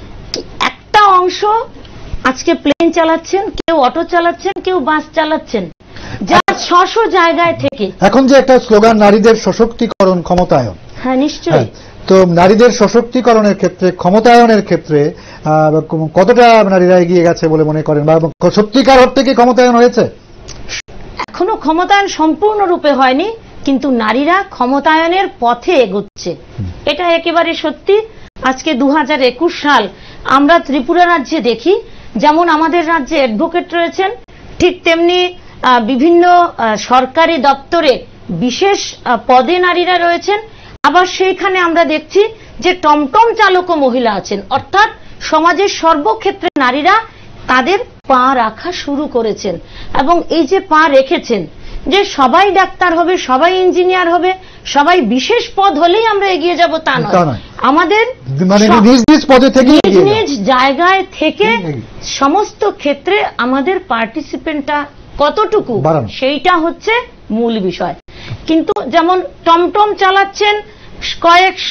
একটা অংশ আজকে প্লেন চালাচ্ছেন, কেউ অটো চালাচ্ছেন, কেউ বাস চালাচ্ছেন, যা স্ব জায়গায় থেকে। এখন যে একটা স্লোগান নারীদের সশক্তিকরণ ক্ষমতায়ন, হ্যাঁ নিশ্চয়ই, তো নারীদের সশক্তিকরণের ক্ষেত্রে, ক্ষমতায়নের ক্ষেত্রে কতটা নারীরা এগিয়ে গেছে বলে মনে করেন, বা সত্যিকার অর্থে কি ক্ষমতায়ন হয়েছে? এখনো ক্ষমতায়ন সম্পূর্ণরূপে হয়নি, কিন্তু নারীরা ক্ষমতায়নের পথে এগোচ্ছে, এটা একেবারে সত্যি। আজকে দু হাজার একুশ সাল আমরা ত্রিপুরা রাজ্যে দেখি, যেমন আমাদের রাজ্যে অ্যাডভোকেট রয়েছেন, ঠিক তেমনি বিভিন্ন সরকারি দপ্তরে বিশেষ পদে নারীরা রয়েছেন। আবার সেইখানে আমরা দেখছি যে টমটম চালকও মহিলা আছেন, অর্থাৎ সমাজের সর্বক্ষেত্রে নারীরা তাদের পা রাখা শুরু করেছেন। এবং এই যে পা রেখেছেন, যে সবাই ডাক্তার হবে, সবাই ইঞ্জিনিয়ার হবে, সবাই বিশেষ পদ হলেই আমরা এগিয়ে যাব তা নয়। আমাদের নিজ নিজ পদে থেকে, নিজ নিজ জায়গায় থেকে সমস্ত ক্ষেত্রে আমাদের পার্টিসিপেন্টটা কতটুকু, সেইটা হচ্ছে মূল বিষয়। কিন্তু যেমন টমটম চালাচ্ছেন কয়েক শ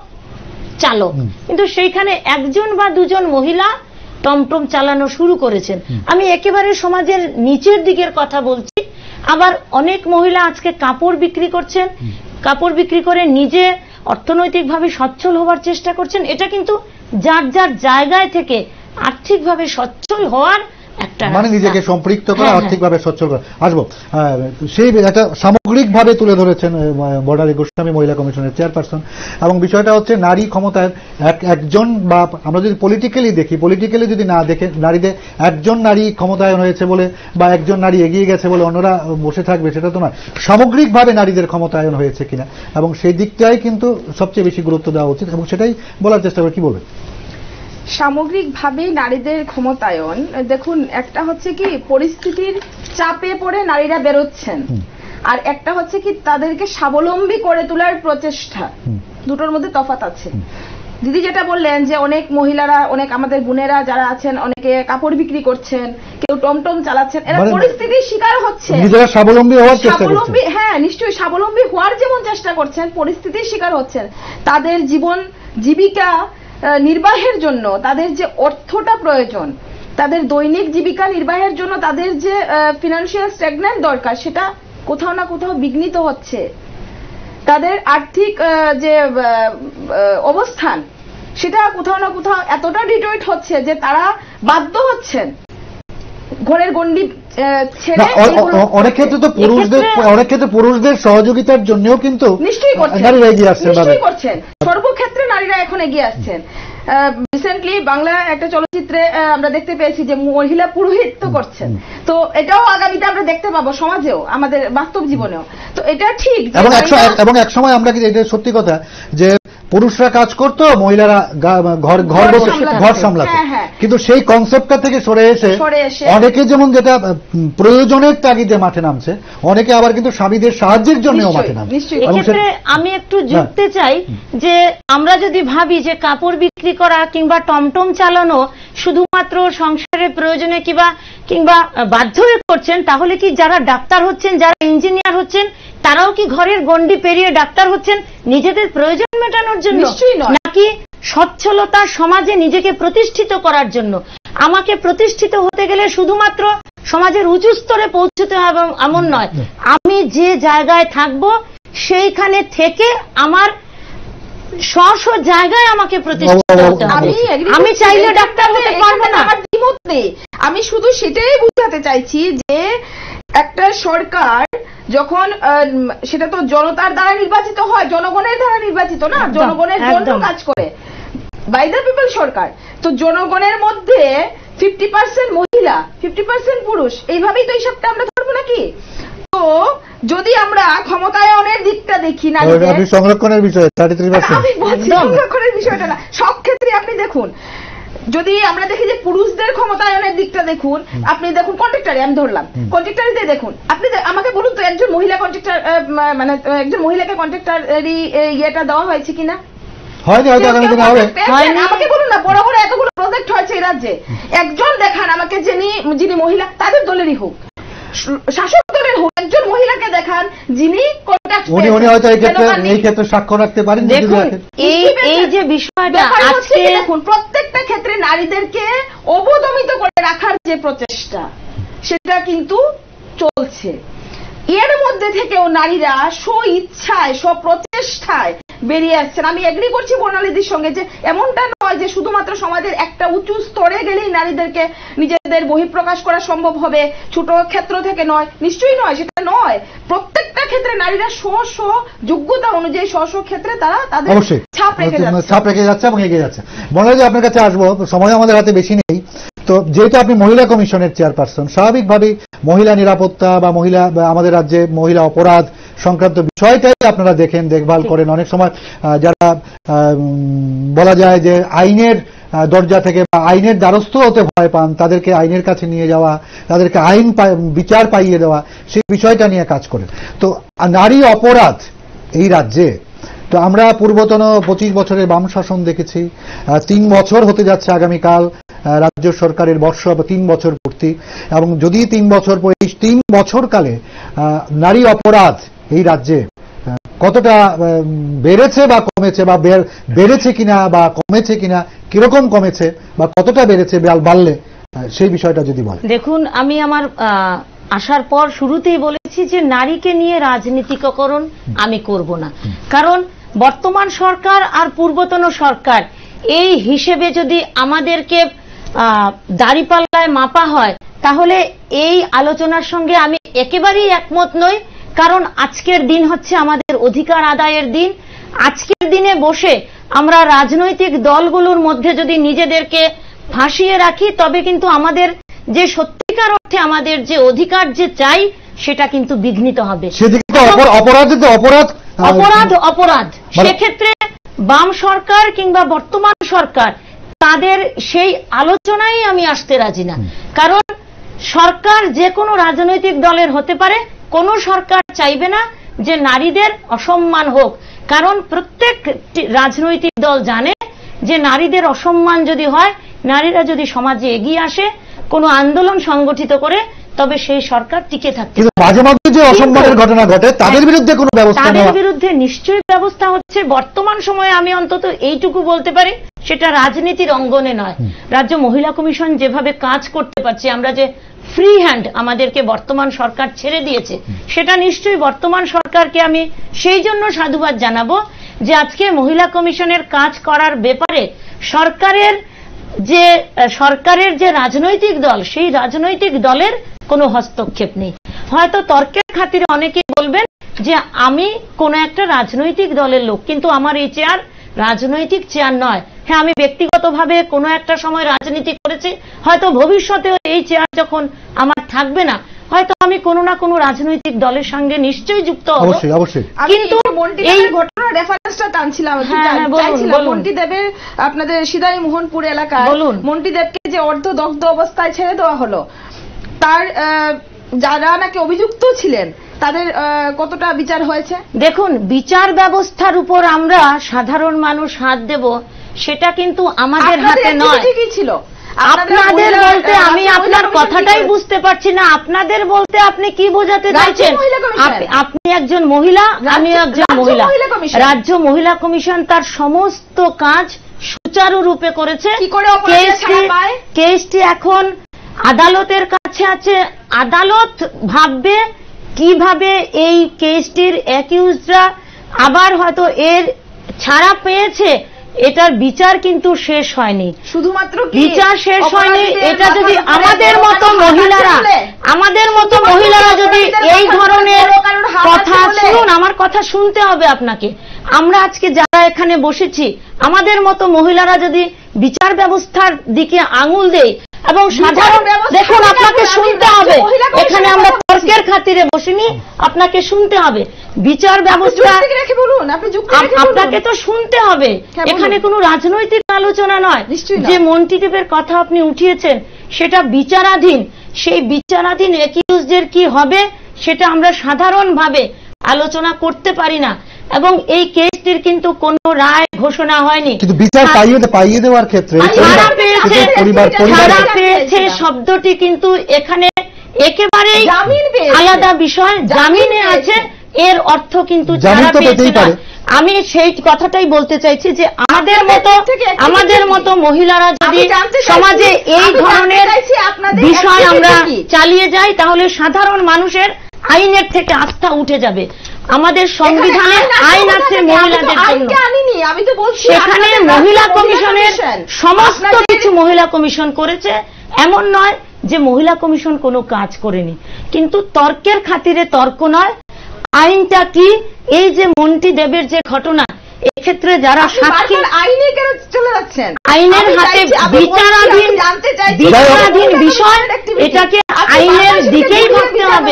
চালক, কিন্তু সেইখানে একজন বা দুজন মহিলা টমটম চালানো শুরু করেছেন। আমি একেবারে সমাজের নিচের দিকের কথা বলছি। আবার অনেক মহিলা আজকে কাপড় বিক্রি করছেন, কাপড় বিক্রি করে নিজে অর্থনৈতিকভাবে সচ্ছল হওয়ার চেষ্টা করছেন। এটা কিন্তু যার যার জায়গায় থেকে আর্থিকভাবে সচ্ছল হওয়ার একটা, মানে নিজেকে সম্পৃক্ত করা, আর্থিকভাবে সচ্ছল করা। আসবো সেই একটা সামগ্রিকভাবে তুলে ধরেছেন বর্ডারি গোস্বামী মহিলা কমিশনের চেয়ারপারসন। এবং বিষয়টা হচ্ছে নারী ক্ষমতায় একজন, বা আমরা যদি পলিটিক্যালি দেখি, পলিটিক্যালি যদি না দেখে নারীদের একজন নারী ক্ষমতায়ন হয়েছে বলে বা একজন নারী এগিয়ে গেছে বলে অন্যরা বসে থাকবে, সেটা তো নয়। সামগ্রিকভাবে নারীদের ক্ষমতায়ন হয়েছে কিনা, এবং সেই দিকটাই কিন্তু সবচেয়ে বেশি গুরুত্ব দেওয়া উচিত, এবং সেটাই বলার চেষ্টা করে। কি বলবেন? সামগ্রিকভাবে নারীদের ক্ষমতায়ন, দেখুন, একটা হচ্ছে কি পরিস্থিতির চাপে পড়ে নারীরা বেরোচ্ছেন, আর একটা হচ্ছে কি তাদেরকে স্বাবলম্বী করে তোলার প্রচেষ্টা। দুটোর মধ্যে তফাৎ আছে। দিদি যেটা বললেন যে অনেক মহিলারা, অনেক আমাদের বোনেরা যারা আছেন, অনেকে কাপড় বিক্রি করছেন, কেউ টমটম চালাচ্ছেন, এরা পরিস্থিতির শিকার হচ্ছে, স্বাবলম্বী হওয়ার চেষ্টা করছেন। হ্যাঁ নিশ্চয়ই, স্বাবলম্বী হওয়ার যেমন চেষ্টা করছেন, পরিস্থিতির শিকার হচ্ছেন। তাদের জীবন জীবিকা নির্বাহের জন্য তাদের যে অর্থটা প্রয়োজন, তাদের দৈনিক জীবিকা নির্বাহের জন্য তাদের যে ফিনান্সিয়াল স্ট্যাগনেন্ট দরকার, সেটা কোথাও না কোথাও বিঘ্নিত হচ্ছে। তাদের আর্থিক যে অবস্থান, সেটা কোথাও না কোথাও এতটা ডিটোরিয়েট হচ্ছে যে তারা বাধ্য হচ্ছেন ঘরের গণ্ডি ছেড়ে। অনেক ক্ষেত্রে তো পুরুষদের অনেক ক্ষেত্রে পুরুষদের সহযোগিতার জন্যও কিন্তু নিশ্চয়ই করছেন, নারীরা এগিয়ে আসছেন, নিশ্চয়ই করছেন। সর্বক্ষেত্রে নারীরা এখন এগিয়ে আসছেন। রিসেন্টলি বাংলা একটা চলচ্চিত্রে আমরা দেখতে পেয়েছি যে মহিলা পুরোহিত্য করছেন। তো এটাও আগামীতে আমরা দেখতে পাবো সমাজেও, আমাদের বাস্তব জীবনেও। তো এটা ঠিক, এবং এক সময় আমরা কি, এটা সত্যি কথা যে পুরুষরা কাজ করতো, মহিলারা ঘর ঘর বসে ঘর সামলাতো, কিন্তু সেই কনসেপ্টটা থেকে সরে এসে অনেকে যেমন যেটা প্রয়োজনের তাগিদে মাঠে নামছে, অনেকে আবার কিন্তু স্বামীদের সাহায্যের জন্যও মাঠে নামছে। এক্ষেত্রে আমি একটু যুক্তি চাই যে আমরা যদি ভাবি যে কাপড় বিক্রি করা কিংবা টমটম চালানো শুধুমাত্র সংসারের প্রয়োজনে কিংবা কিংবা বাধ্য হয়ে করছেন, তাহলে কি যারা ডাক্তার হচ্ছেন, যারা ইঞ্জিনিয়ার হচ্ছেন, তারাও কি ঘরের গণ্ডি পেরিয়ে ডাক্তার হচ্ছেন নিজেদের প্রয়োজন মেটানোর জন্য, নাকি সচ্ছলতা সমাজে নিজেকে প্রতিষ্ঠিত করার জন্য? আমাকে প্রতিষ্ঠিত হতে গেলে শুধুমাত্র সমাজের উঁচু স্তরে পৌঁছতে হবে এমন নয়, আমি যে জায়গায় থাকব সেইখানে থেকে আমার স্ব স্ব জায়গায় আমাকে প্রতিষ্ঠিত হতে হবে। আমি চাইলে ডাক্তার হতে পারবো না। আমি শুধু সেটাই বুঝাতে চাইছি যে একটা সরকার যখন সেটা তো জনতার দ্বারা নির্বাচিত হয়, জনগণের দ্বারা নির্বাচিত না, জনগণের জন্য কাজ করে, বাই দ্য পিপল সরকার। তো জনগণের মধ্যে ফিফটি পার্সেন্ট মহিলা, ফিফটি পার্সেন্ট পুরুষ, এইভাবেই তো এইসবটা আমরা ধরবো নাকি? তো যদি আমরা ক্ষমতায়নের দিকটা দেখি না, সংরক্ষণের বিষয় সংরক্ষণের বিষয়টা না, সব ক্ষেত্রে আপনি দেখুন, যদি আমরা দেখি যে পুরুষদের ক্ষমতায়নের দিকটা দেখুন, আপনি দেখুন কন্ট্রাক্টরে, আমি ধরলাম কন্ট্রাক্টরিতে দেখুন, আপনি আমাকে বলুন তো একজন মহিলা কন্ট্রাক্টর, মানে একজন মহিলাকে কন্ট্রাক্টরি ইয়েটা দেওয়া হয়েছে কিনা? আমাকে বলুন না, বড় বড় এতগুলো প্রজেক্ট হয়েছে এই রাজ্যে, একজন দেখান আমাকে যিনি যিনি মহিলা, তাদের দলেরই হোক, শাসক দলের হোক, একজন মহিলাকে দেখান যিনি স্বাক্ষর রাখতে পারেন। এই যে বিষয়টা দেখুন, প্রত্যেকটা ক্ষেত্রে নারীদেরকে অবদমিত করে রাখার যে প্রচেষ্টা সেটা কিন্তু চলছে। এর মধ্যে থেকেও নারীরা স্ব ইচ্ছায় স্ব প্রচেষ্টায় বেরিয়ে আসছেন। আমি এগ্রি করছি বর্ণালীদের সঙ্গে যে এমনটা নয় যে শুধুমাত্র সমাজের একটা উঁচু স্তরে গেলেই নারীদেরকে নিজেদের বহিঃপ্রকাশ করা সম্ভব হবে, ছোট ক্ষেত্র থেকে নয়, নিশ্চয়ই নয়, সেটা নয়। প্রত্যেকটা ক্ষেত্রে নারীরা স্ব স্ব যোগ্যতা অনুযায়ী স্ব স্ব ক্ষেত্রে তারা তাদের ছাপ রেখে যাচ্ছে ছাপ রেখে যাচ্ছে এবং এগিয়ে যাচ্ছে। বর্ণালী, আপনার কাছে আসবো, সময় আমাদের হাতে বেশি নেই। তো যেহেতু আপনি মহিলা কমিশনের চেয়ারপারসন, স্বাভাবিকভাবেই মহিলা নিরাপত্তা বা মহিলা আমাদের রাজ্যে মহিলা অপরাধ সংক্রান্ত বিষয়টাই আপনারা দেখেন, দেখভাল করেন। অনেক সময় যারা বলা যায় যে আইনের দরজা থেকে বা আইনের দ্বারস্থ হতে ভয় পান, তাদেরকে আইনের কাছে নিয়ে যাওয়া, তাদেরকে আইন বিচার পাইয়ে দেওয়া, সেই বিষয়টা নিয়ে কাজ করেন। তো নারী অপরাধ এই রাজ্যে, তো আমরা পূর্বতন পঁচিশ বছরের বাম শাসন দেখেছি, তিন বছর হতে যাচ্ছে আগামীকাল রাজ্য সরকারের বর্ষ বা তিন বছর পূর্তি, এবং যদি তিন বছর পরে এই তিন বছর কালে নারী অপরাধ এই রাজ্যে কতটা বেড়েছে বা কমেছে, বা বেড়েছে কিনা বা কমেছে কিনা, কিরকম কমেছে বা কতটা বেড়েছে বাড়লে, সেই বিষয়টা যদি বলেন। দেখুন, আমি আমার আসার পর শুরুতেই বলেছি যে নারীকে নিয়ে রাজনীতিকরণ আমি করব না, কারণ বর্তমান সরকার আর পূর্বতন সরকার এই হিসেবে যদি আমাদেরকে দাঁড়িপাল্লায় মাপা হয়, তাহলে এই আলোচনার সঙ্গে আমি একেবারেই একমত নই। কারণ আজকের দিন হচ্ছে আমাদের অধিকার আদায়ের দিন। আজকের দিনে বসে আমরা রাজনৈতিক দলগুলোর মধ্যে যদি নিজেদেরকে ফাঁসিয়ে রাখি, তবে কিন্তু আমাদের যে সত্যিকার অর্থে আমাদের যে অধিকার যে চাই সেটা কিন্তু বিঘ্নিত হবে। অপরাধ অপরাধ অপরাধ সেক্ষেত্রে বাম সরকার কিংবা বর্তমান সরকার তাদের সেই আলোচনায় আমি আসতে রাজি না। কারণ সরকার যে কোনো রাজনৈতিক দলের হতে পারে, কোন সরকার চাইবে না যে নারীদের অসম্মান হোক। কারণ প্রত্যেক রাজনৈতিক দল জানে যে নারীদের অসম্মান যদি হয়, নারীরা যদি সমাজে এগিয়ে আসে, কোনো আন্দোলন সংগঠিত করে, তবে সেই সরকার টিকে থাকতে পারে। মাঝে মাঝে যে অসম্মানের ঘটনা ঘটে তাদের বিরুদ্ধে কোনো ব্যবস্থা, তাদের বিরুদ্ধে নিশ্চয়ই ব্যবস্থা হচ্ছে। বর্তমান সময়ে আমি অন্তত এইটুকু বলতে পারি, সেটা রাজনীতির অঙ্গনে নয়। রাজ্য মহিলা কমিশন যেভাবে কাজ করতে পারছে, আমরা যে ফ্রি হ্যান্ড আমাদেরকে বর্তমান সরকার ছেড়ে দিয়েছে, সেটা নিশ্চয়ই বর্তমান সরকারকে আমি সেই জন্য সাধুবাদ জানাবো যে আজকে মহিলা কমিশনের কাজ করার ব্যাপারে সরকারের যে সরকারের যে রাজনৈতিক দল, সেই রাজনৈতিক দলের কোনো হস্তক্ষেপ নেই। হয়তো তর্কের খাতিরে অনেকেই বলবেন যে আমি কোন একটা রাজনৈতিক দলের লোক, কিন্তু আমার এই চেয়ার রাজনৈতিক চেয়ার নয়। হ্যাঁ, আমি ব্যক্তিগতভাবে কোনো একটা সময় রাজনীতি করেছি, হয়তো ভবিষ্যতেও এই চেয়ার যখন আমার থাকবে না, হয়তো আমি কোনো না কোনো রাজনৈতিক দলের সঙ্গে নিশ্চয়ই যুক্ত হব। অবশ্যই অবশ্যই। কিন্তু এই ঘটনার রেফারেন্সটা টানছিলাম, মন্টি দেবের আপনাদের সিদাই মোহনপুর এলাকায় মন্টি দেবকে যে অর্ধদগ্ধ অবস্থায় ছেড়ে দেওয়া হলো, তার যারা নাকি অভিযুক্ত ছিলেন তাদের কতটা বিচার হয়েছে? দেখুন, বিচার ব্যবস্থার উপর আমরা সাধারণ মানুষ হাত দেব, সেটা কিন্তু আমাদের হাতে নয়। ঠিকই ছিল, আপনাদের বলতে আমি আপনার কথাটাই বুঝতে পারছি না। আপনাদের বলতে আপনি কি বোঝাতে চাইছেন? আপনি একজন মহিলা, আমি একজন মহিলা। রাজ্য মহিলা কমিশন তার সমস্ত কাজ সুচারুরূপে করেছে। কেসটি এখন আদালতের কাছে আছে। আদালত ভাববে কিভাবে এই কেসটির অ্যাকিউজরা আবার হয়তো এর ছাড়া পেয়েছে। এটার বিচার কিন্তু শেষ হয়নি, শুধুমাত্র বিচার শেষ হয়নি। এটা যদি আমাদের মতো মহিলারা আমাদের মতো মহিলারা যদি এই ধরনের কথা শুনুন, আমার কথা শুনতে হবে আপনাকে। আমরা আজকে যারা এখানে বসেছি, আমাদের মতো মহিলারা যদি বিচার ব্যবস্থার দিকে আঙুল দেই এবং সাধারণ, দেখুন আপনাকে শুনতে হবে, এখানে আমরা তর্কের খাতিরে বসিনি, আপনাকে শুনতে হবে বিচার ব্যবস্থা। আপনাকে তো শুনতে হবে, এখানে কোনো রাজনৈতিক আলোচনা নয়। যে মন্ত্রীদেবের কথা আপনি উঠিয়েছেন সেটা বিচারাধীন, সেই বিচারাধীন অ্যাকিউজদের কি হবে সেটা আমরা সাধারণভাবে আলোচনা করতে পারি না। এবং এই কেসটির কিন্তু কোনো রায় ঘোষণা হয়নি, কিন্তু বিচার পাইয়ে দেওয়ার ক্ষেত্রে ছাড়া পেয়েছে শব্দটি কিন্তু এখানে একেবারেই আলাদা বিষয়। জামিনে আছে এর অর্থ কিন্তু ছাড়া পেয়েছে না। আমি সেই কথাটাই বলতে চাইছি যে আমাদের মতো আমাদের মতো মহিলারা যদি সমাজে এই ধরনের বিষয় আমরা চালিয়ে যাই তাহলে সাধারণ মানুষের আইনের থেকে আস্থা উঠে যাবে। আমাদের সংবিধানে আইন আছে মহিলাদের জন্য, সেখানে মহিলা কমিশনের সমস্ত কিছু মহিলা কমিশন করেছে। এমন নয় যে মহিলা কমিশন কোনো কাজ করেনি, কিন্তু তর্কের খাতিরে তর্ক নয়। আইনটা কি, এই যে মন্ত্রী দেবের যে ঘটনা, এক্ষেত্রে যারা সাক্ষী আইনের হাতে বিচারাধীন বিচারাধীন বিষয়, এটাকে আইনের দিকেই ভাবতে হবে।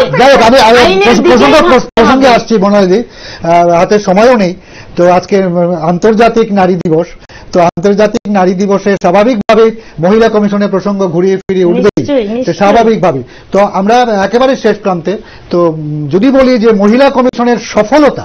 প্রসঙ্গে আসছি বনয়দি, হাতে সময়ও নেই। তো আজকে আন্তর্জাতিক নারী দিবস, তো আন্তর্জাতিক নারী দিবসে স্বাভাবিকভাবে মহিলা কমিশনের প্রসঙ্গ ঘুরিয়ে ফিরিয়ে উঠবেই স্বাভাবিকভাবে। তো আমরা একেবারে শেষ প্রান্তে, তো যদি বলি যে মহিলা কমিশনের সফলতা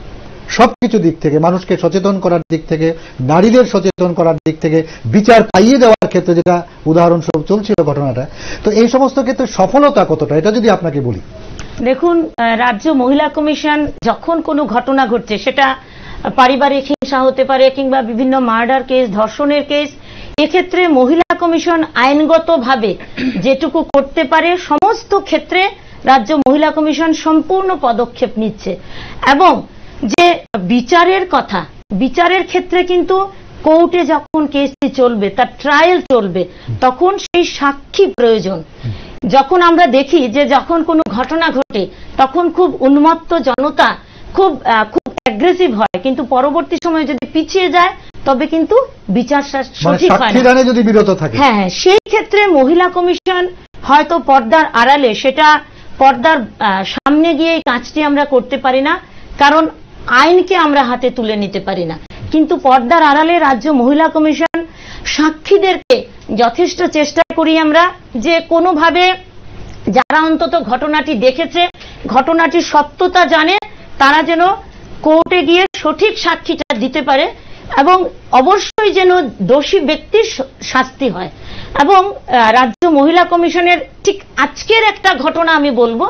সবকিছু দিক থেকে, মানুষকে সচেতন করার দিক থেকে, নারীদের সচেতন করার দিক থেকে, বিচার পাইয়ে দেওয়ার ক্ষেত্রে যেটা উদাহরণস্বরূপ চলছিল ঘটনাটা, তো এই সমস্ত ক্ষেত্রে সফলতা কতটা, এটা যদি আপনাকে বলি। দেখুন, রাজ্য মহিলা কমিশন যখন কোনো ঘটনা ঘটছে, সেটা পারিবারিক হিংসা হতে পারে কিংবা বিভিন্ন মার্ডার কেস, ধর্ষণের কেস, এক্ষেত্রে মহিলা কমিশন আইনগতভাবে যেটুকু করতে পারে সমস্ত ক্ষেত্রে রাজ্য মহিলা কমিশন সম্পূর্ণ পদক্ষেপ নিচ্ছে। এবং যে বিচারের কথা, বিচারের ক্ষেত্রে কিন্তু কোর্টে যখন কেসটি চলবে, তার ট্রায়াল চলবে, তখন সেই সাক্ষী প্রয়োজন। যখন আমরা দেখি যে যখন কোনো ঘটনা ঘটে তখন খুব উন্মত্ত জনতা খুব খুব অ্যাগ্রেসিভ হয়, কিন্তু পরবর্তী সময়ে যদি পিছিয়ে যায় তবে কিন্তু বিচার সঠিক হয় না, যদি বিরত থাকে। হ্যাঁ হ্যাঁ সেই ক্ষেত্রে মহিলা কমিশন হয়তো পর্দার আড়ালে, সেটা পর্দার সামনে গিয়ে এই কাজটি আমরা করতে পারি না, কারণ আইনকে আমরা হাতে তুলে নিতে পারি না। কিন্তু পর্দার আড়ালে রাজ্য মহিলা কমিশন সাক্ষীদেরকে যথেষ্ট চেষ্টা করি আমরা যে কোনোভাবে যারা অন্তত ঘটনাটি দেখেছে, ঘটনাটির সত্যতা জানে, তারা যেন কোর্টে গিয়ে সঠিক সাক্ষীটা দিতে পারে এবং অবশ্যই যেন দোষী ব্যক্তির শাস্তি হয়। এবং রাজ্য মহিলা কমিশনের ঠিক আজকের একটা ঘটনা আমি বলবো,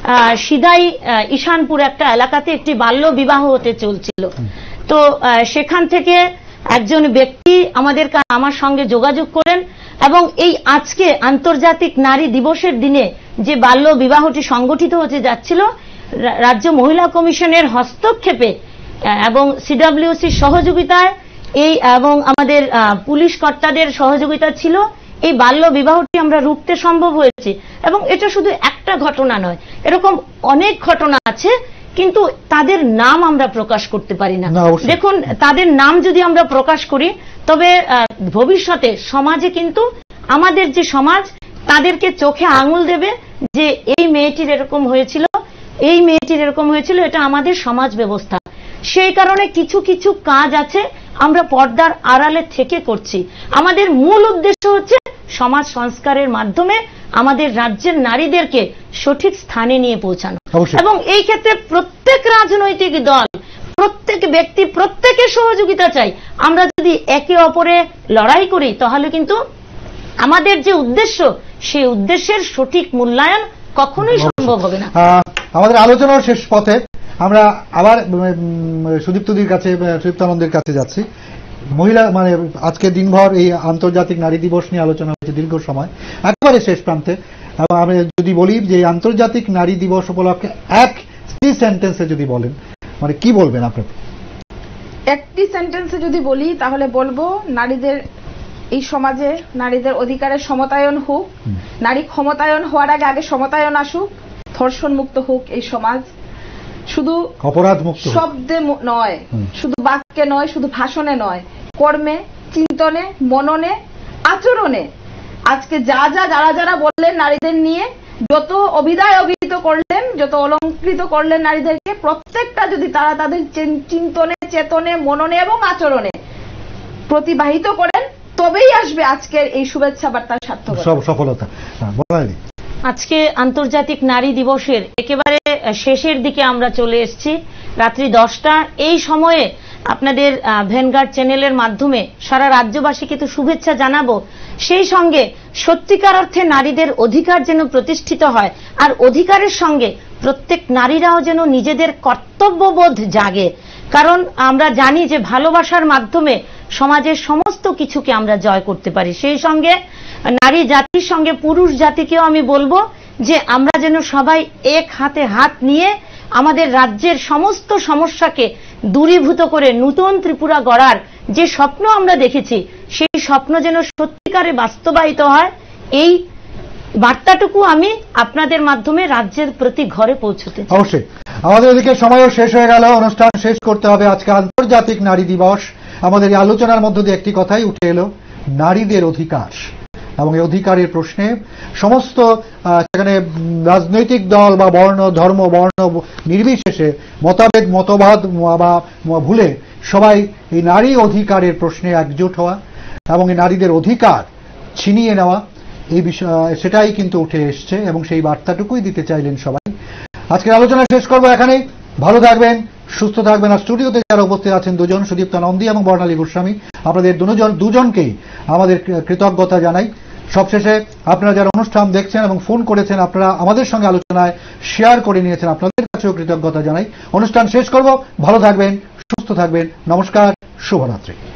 সিদাই ঈশানপুর একটা এলাকাতে একটি বাল্য বিবাহ হতে চলছিল। তো সেখান থেকে একজন ব্যক্তি আমাদের আমার সঙ্গে যোগাযোগ করেন এবং এই আজকে আন্তর্জাতিক নারী দিবসের দিনে যে বাল্য বিবাহটি সংগঠিত হতে যাচ্ছিল, রাজ্য মহিলা কমিশনের হস্তক্ষেপে এবং সিডব্লিউসির সহযোগিতায় এই এবং আমাদের পুলিশ কর্তাদের সহযোগিতা ছিল, এই বাল্য বিবাহটি আমরা রুখতে সম্ভব হয়েছে। এবং এটা শুধু একটা ঘটনা নয়, এরকম অনেক ঘটনা আছে, কিন্তু তাদের নাম আমরা প্রকাশ করতে পারি না। দেখুন, তাদের নাম যদি আমরা প্রকাশ করি তবে ভবিষ্যতে সমাজে কিন্তু আমাদের যে সমাজ তাদেরকে চোখে আঙুল দেবে যে এই মেয়েটির এরকম হয়েছিল, এই মেয়েটির এরকম হয়েছিল, এটা আমাদের সমাজ ব্যবস্থা। সেই কারণে কিছু কিছু কাজ আছে আমরা পর্দার আড়ালে থেকে করছি। আমাদের মূল উদ্দেশ্য হচ্ছে সমাজ সংস্কারের মাধ্যমে আমাদের রাজ্যের নারীদেরকে সঠিক স্থানে নিয়ে পৌঁছানো। এবং এই ক্ষেত্রে প্রত্যেক রাজনৈতিক দল, প্রত্যেক ব্যক্তি, প্রত্যেকের সহযোগিতা চাই। আমরা যদি একে অপরে লড়াই করি তাহলে কিন্তু আমাদের যে উদ্দেশ্য সেই উদ্দেশ্যের সঠিক মূল্যায়ন কখনোই সম্ভব হবে না। আমাদের আলোচনার শেষ পথে আমরা আবার সুদীপ্তদির কাছে, সুদীপ্তানন্দের কাছে যাচ্ছি। মহিলা মানে আজকে দিনভর এই আন্তর্জাতিক নারী দিবস নিয়ে আলোচনা হয়েছে দীর্ঘ সময়, একেবারে শেষ প্রান্তে আমি যদি বলি যে আন্তর্জাতিক নারী দিবস উপলক্ষে এক সেন্টেন্সে যদি বলেন, মানে কি বলবেন আপনি? একটি সেন্টেন্সে যদি বলি তাহলে বলবো নারীদের এই সমাজে নারীদের অধিকারের সমতায়ন হোক, নারী ক্ষমতায়ন হওয়ার আগে আগে সমতায়ন আসুক, ধর্ষণ মুক্ত হোক এই সমাজ, শুধু অপরাধ মুক্ত শব্দে নয়, শুধু বাক্যে নয়, শুধু ভাষণে নয়, কর্মে, চিন্তনে, মননে, আচরণে। আজকে যা যা যারা যারা বললেন নারীদের নিয়ে, যত অভিধায় অভিহিত করলেন, যত অলঙ্কৃত করলেন নারীদেরকে, প্রত্যেকটা যদি তারা তাদের চিন্তনে, চেতনে, মননে এবং আচরণে প্রতিবাহিত করেন, তবেই আসবে আজকের এই শুভেচ্ছা বার্তার সার্থকতা, সফলতা। আজকে আন্তর্জাতিক নারী দিবসের একেবারে শেষের দিকে আমরা চলে এসেছি, রাত্রি দশটা। এই সময়ে আপনাদের ভ্যানগার্ড চ্যানেলের মাধ্যমে সারা রাজ্যবাসীকে তো শুভেচ্ছা জানাবো, সেই সঙ্গে সত্যিকার অর্থে নারীদের অধিকার যেন প্রতিষ্ঠিত হয়, আর অধিকারের সঙ্গে প্রত্যেক নারীরাও যেন নিজেদের কর্তব্যবোধ জাগে। কারণ আমরা জানি যে ভালোবাসার মাধ্যমে সমাজের সমস্ত কিছুকে আমরা জয় করতে পারি। সেই সঙ্গে নারী জাতির সঙ্গে পুরুষ জাতিকেও আমি বলবো যে আমরা যেন সবাই এক হাতে হাত নিয়ে আমাদের রাজ্যের সমস্ত সমস্যাকে দূরীভূত করে নতুন ত্রিপুরা গড়ার যে স্বপ্ন আমরা দেখেছি, সেই স্বপ্ন যেন সত্যিকারে বাস্তবায়িত হয়, এই বার্তাটুকু আমি আপনাদের মাধ্যমে রাজ্যের প্রতি ঘরে পৌঁছতে চাই। অবশ্যই আমাদের এদিকে সময়ও শেষ হয়ে গেল, অনুষ্ঠান শেষ করতে হবে। আজকে আন্তর্জাতিক নারী দিবস। আমাদের এই আলোচনার মধ্য দিয়ে একটি কথাই উঠে এলো, নারীদের অধিকার। এবং এই অধিকারের প্রশ্নে সমস্ত সেখানে রাজনৈতিক দল বা বর্ণ, ধর্ম, বর্ণ নির্বিশেষে মতভেদ, মতবাদ বা ভুলে সবাই এই নারী অধিকারের প্রশ্নে একজোট হওয়া এবং এই নারীদের অধিকার ছিনিয়ে নেওয়া, এই বিষয় সেটাই কিন্তু উঠে এসছে এবং সেই বার্তাটুকুই দিতে চাইলেন সবাই। আজকের আলোচনা শেষ করবো এখানেই। ভালো থাকবেন, সুস্থ থাকবেন। আর স্টুডিওতে যারা উপস্থিত আছেন দুজন, সুদীপ্তানন্দী এবং বর্ণালী গোস্বামী, আপনাদের দুজন দুজনকেই আমাদের কৃতজ্ঞতা জানাই। সবশেষে আপনারা যারা অনুষ্ঠান দেখছেন এবং ফোন করেছেন, আপনারা আমাদের সঙ্গে আলোচনায় শেয়ার করে নিয়েছেন, আপনাদের কাছেও কৃতজ্ঞতা জানাই। অনুষ্ঠান শেষ করব। ভালো থাকবেন, সুস্থ থাকবেন। নমস্কার, শুভরাত্রি।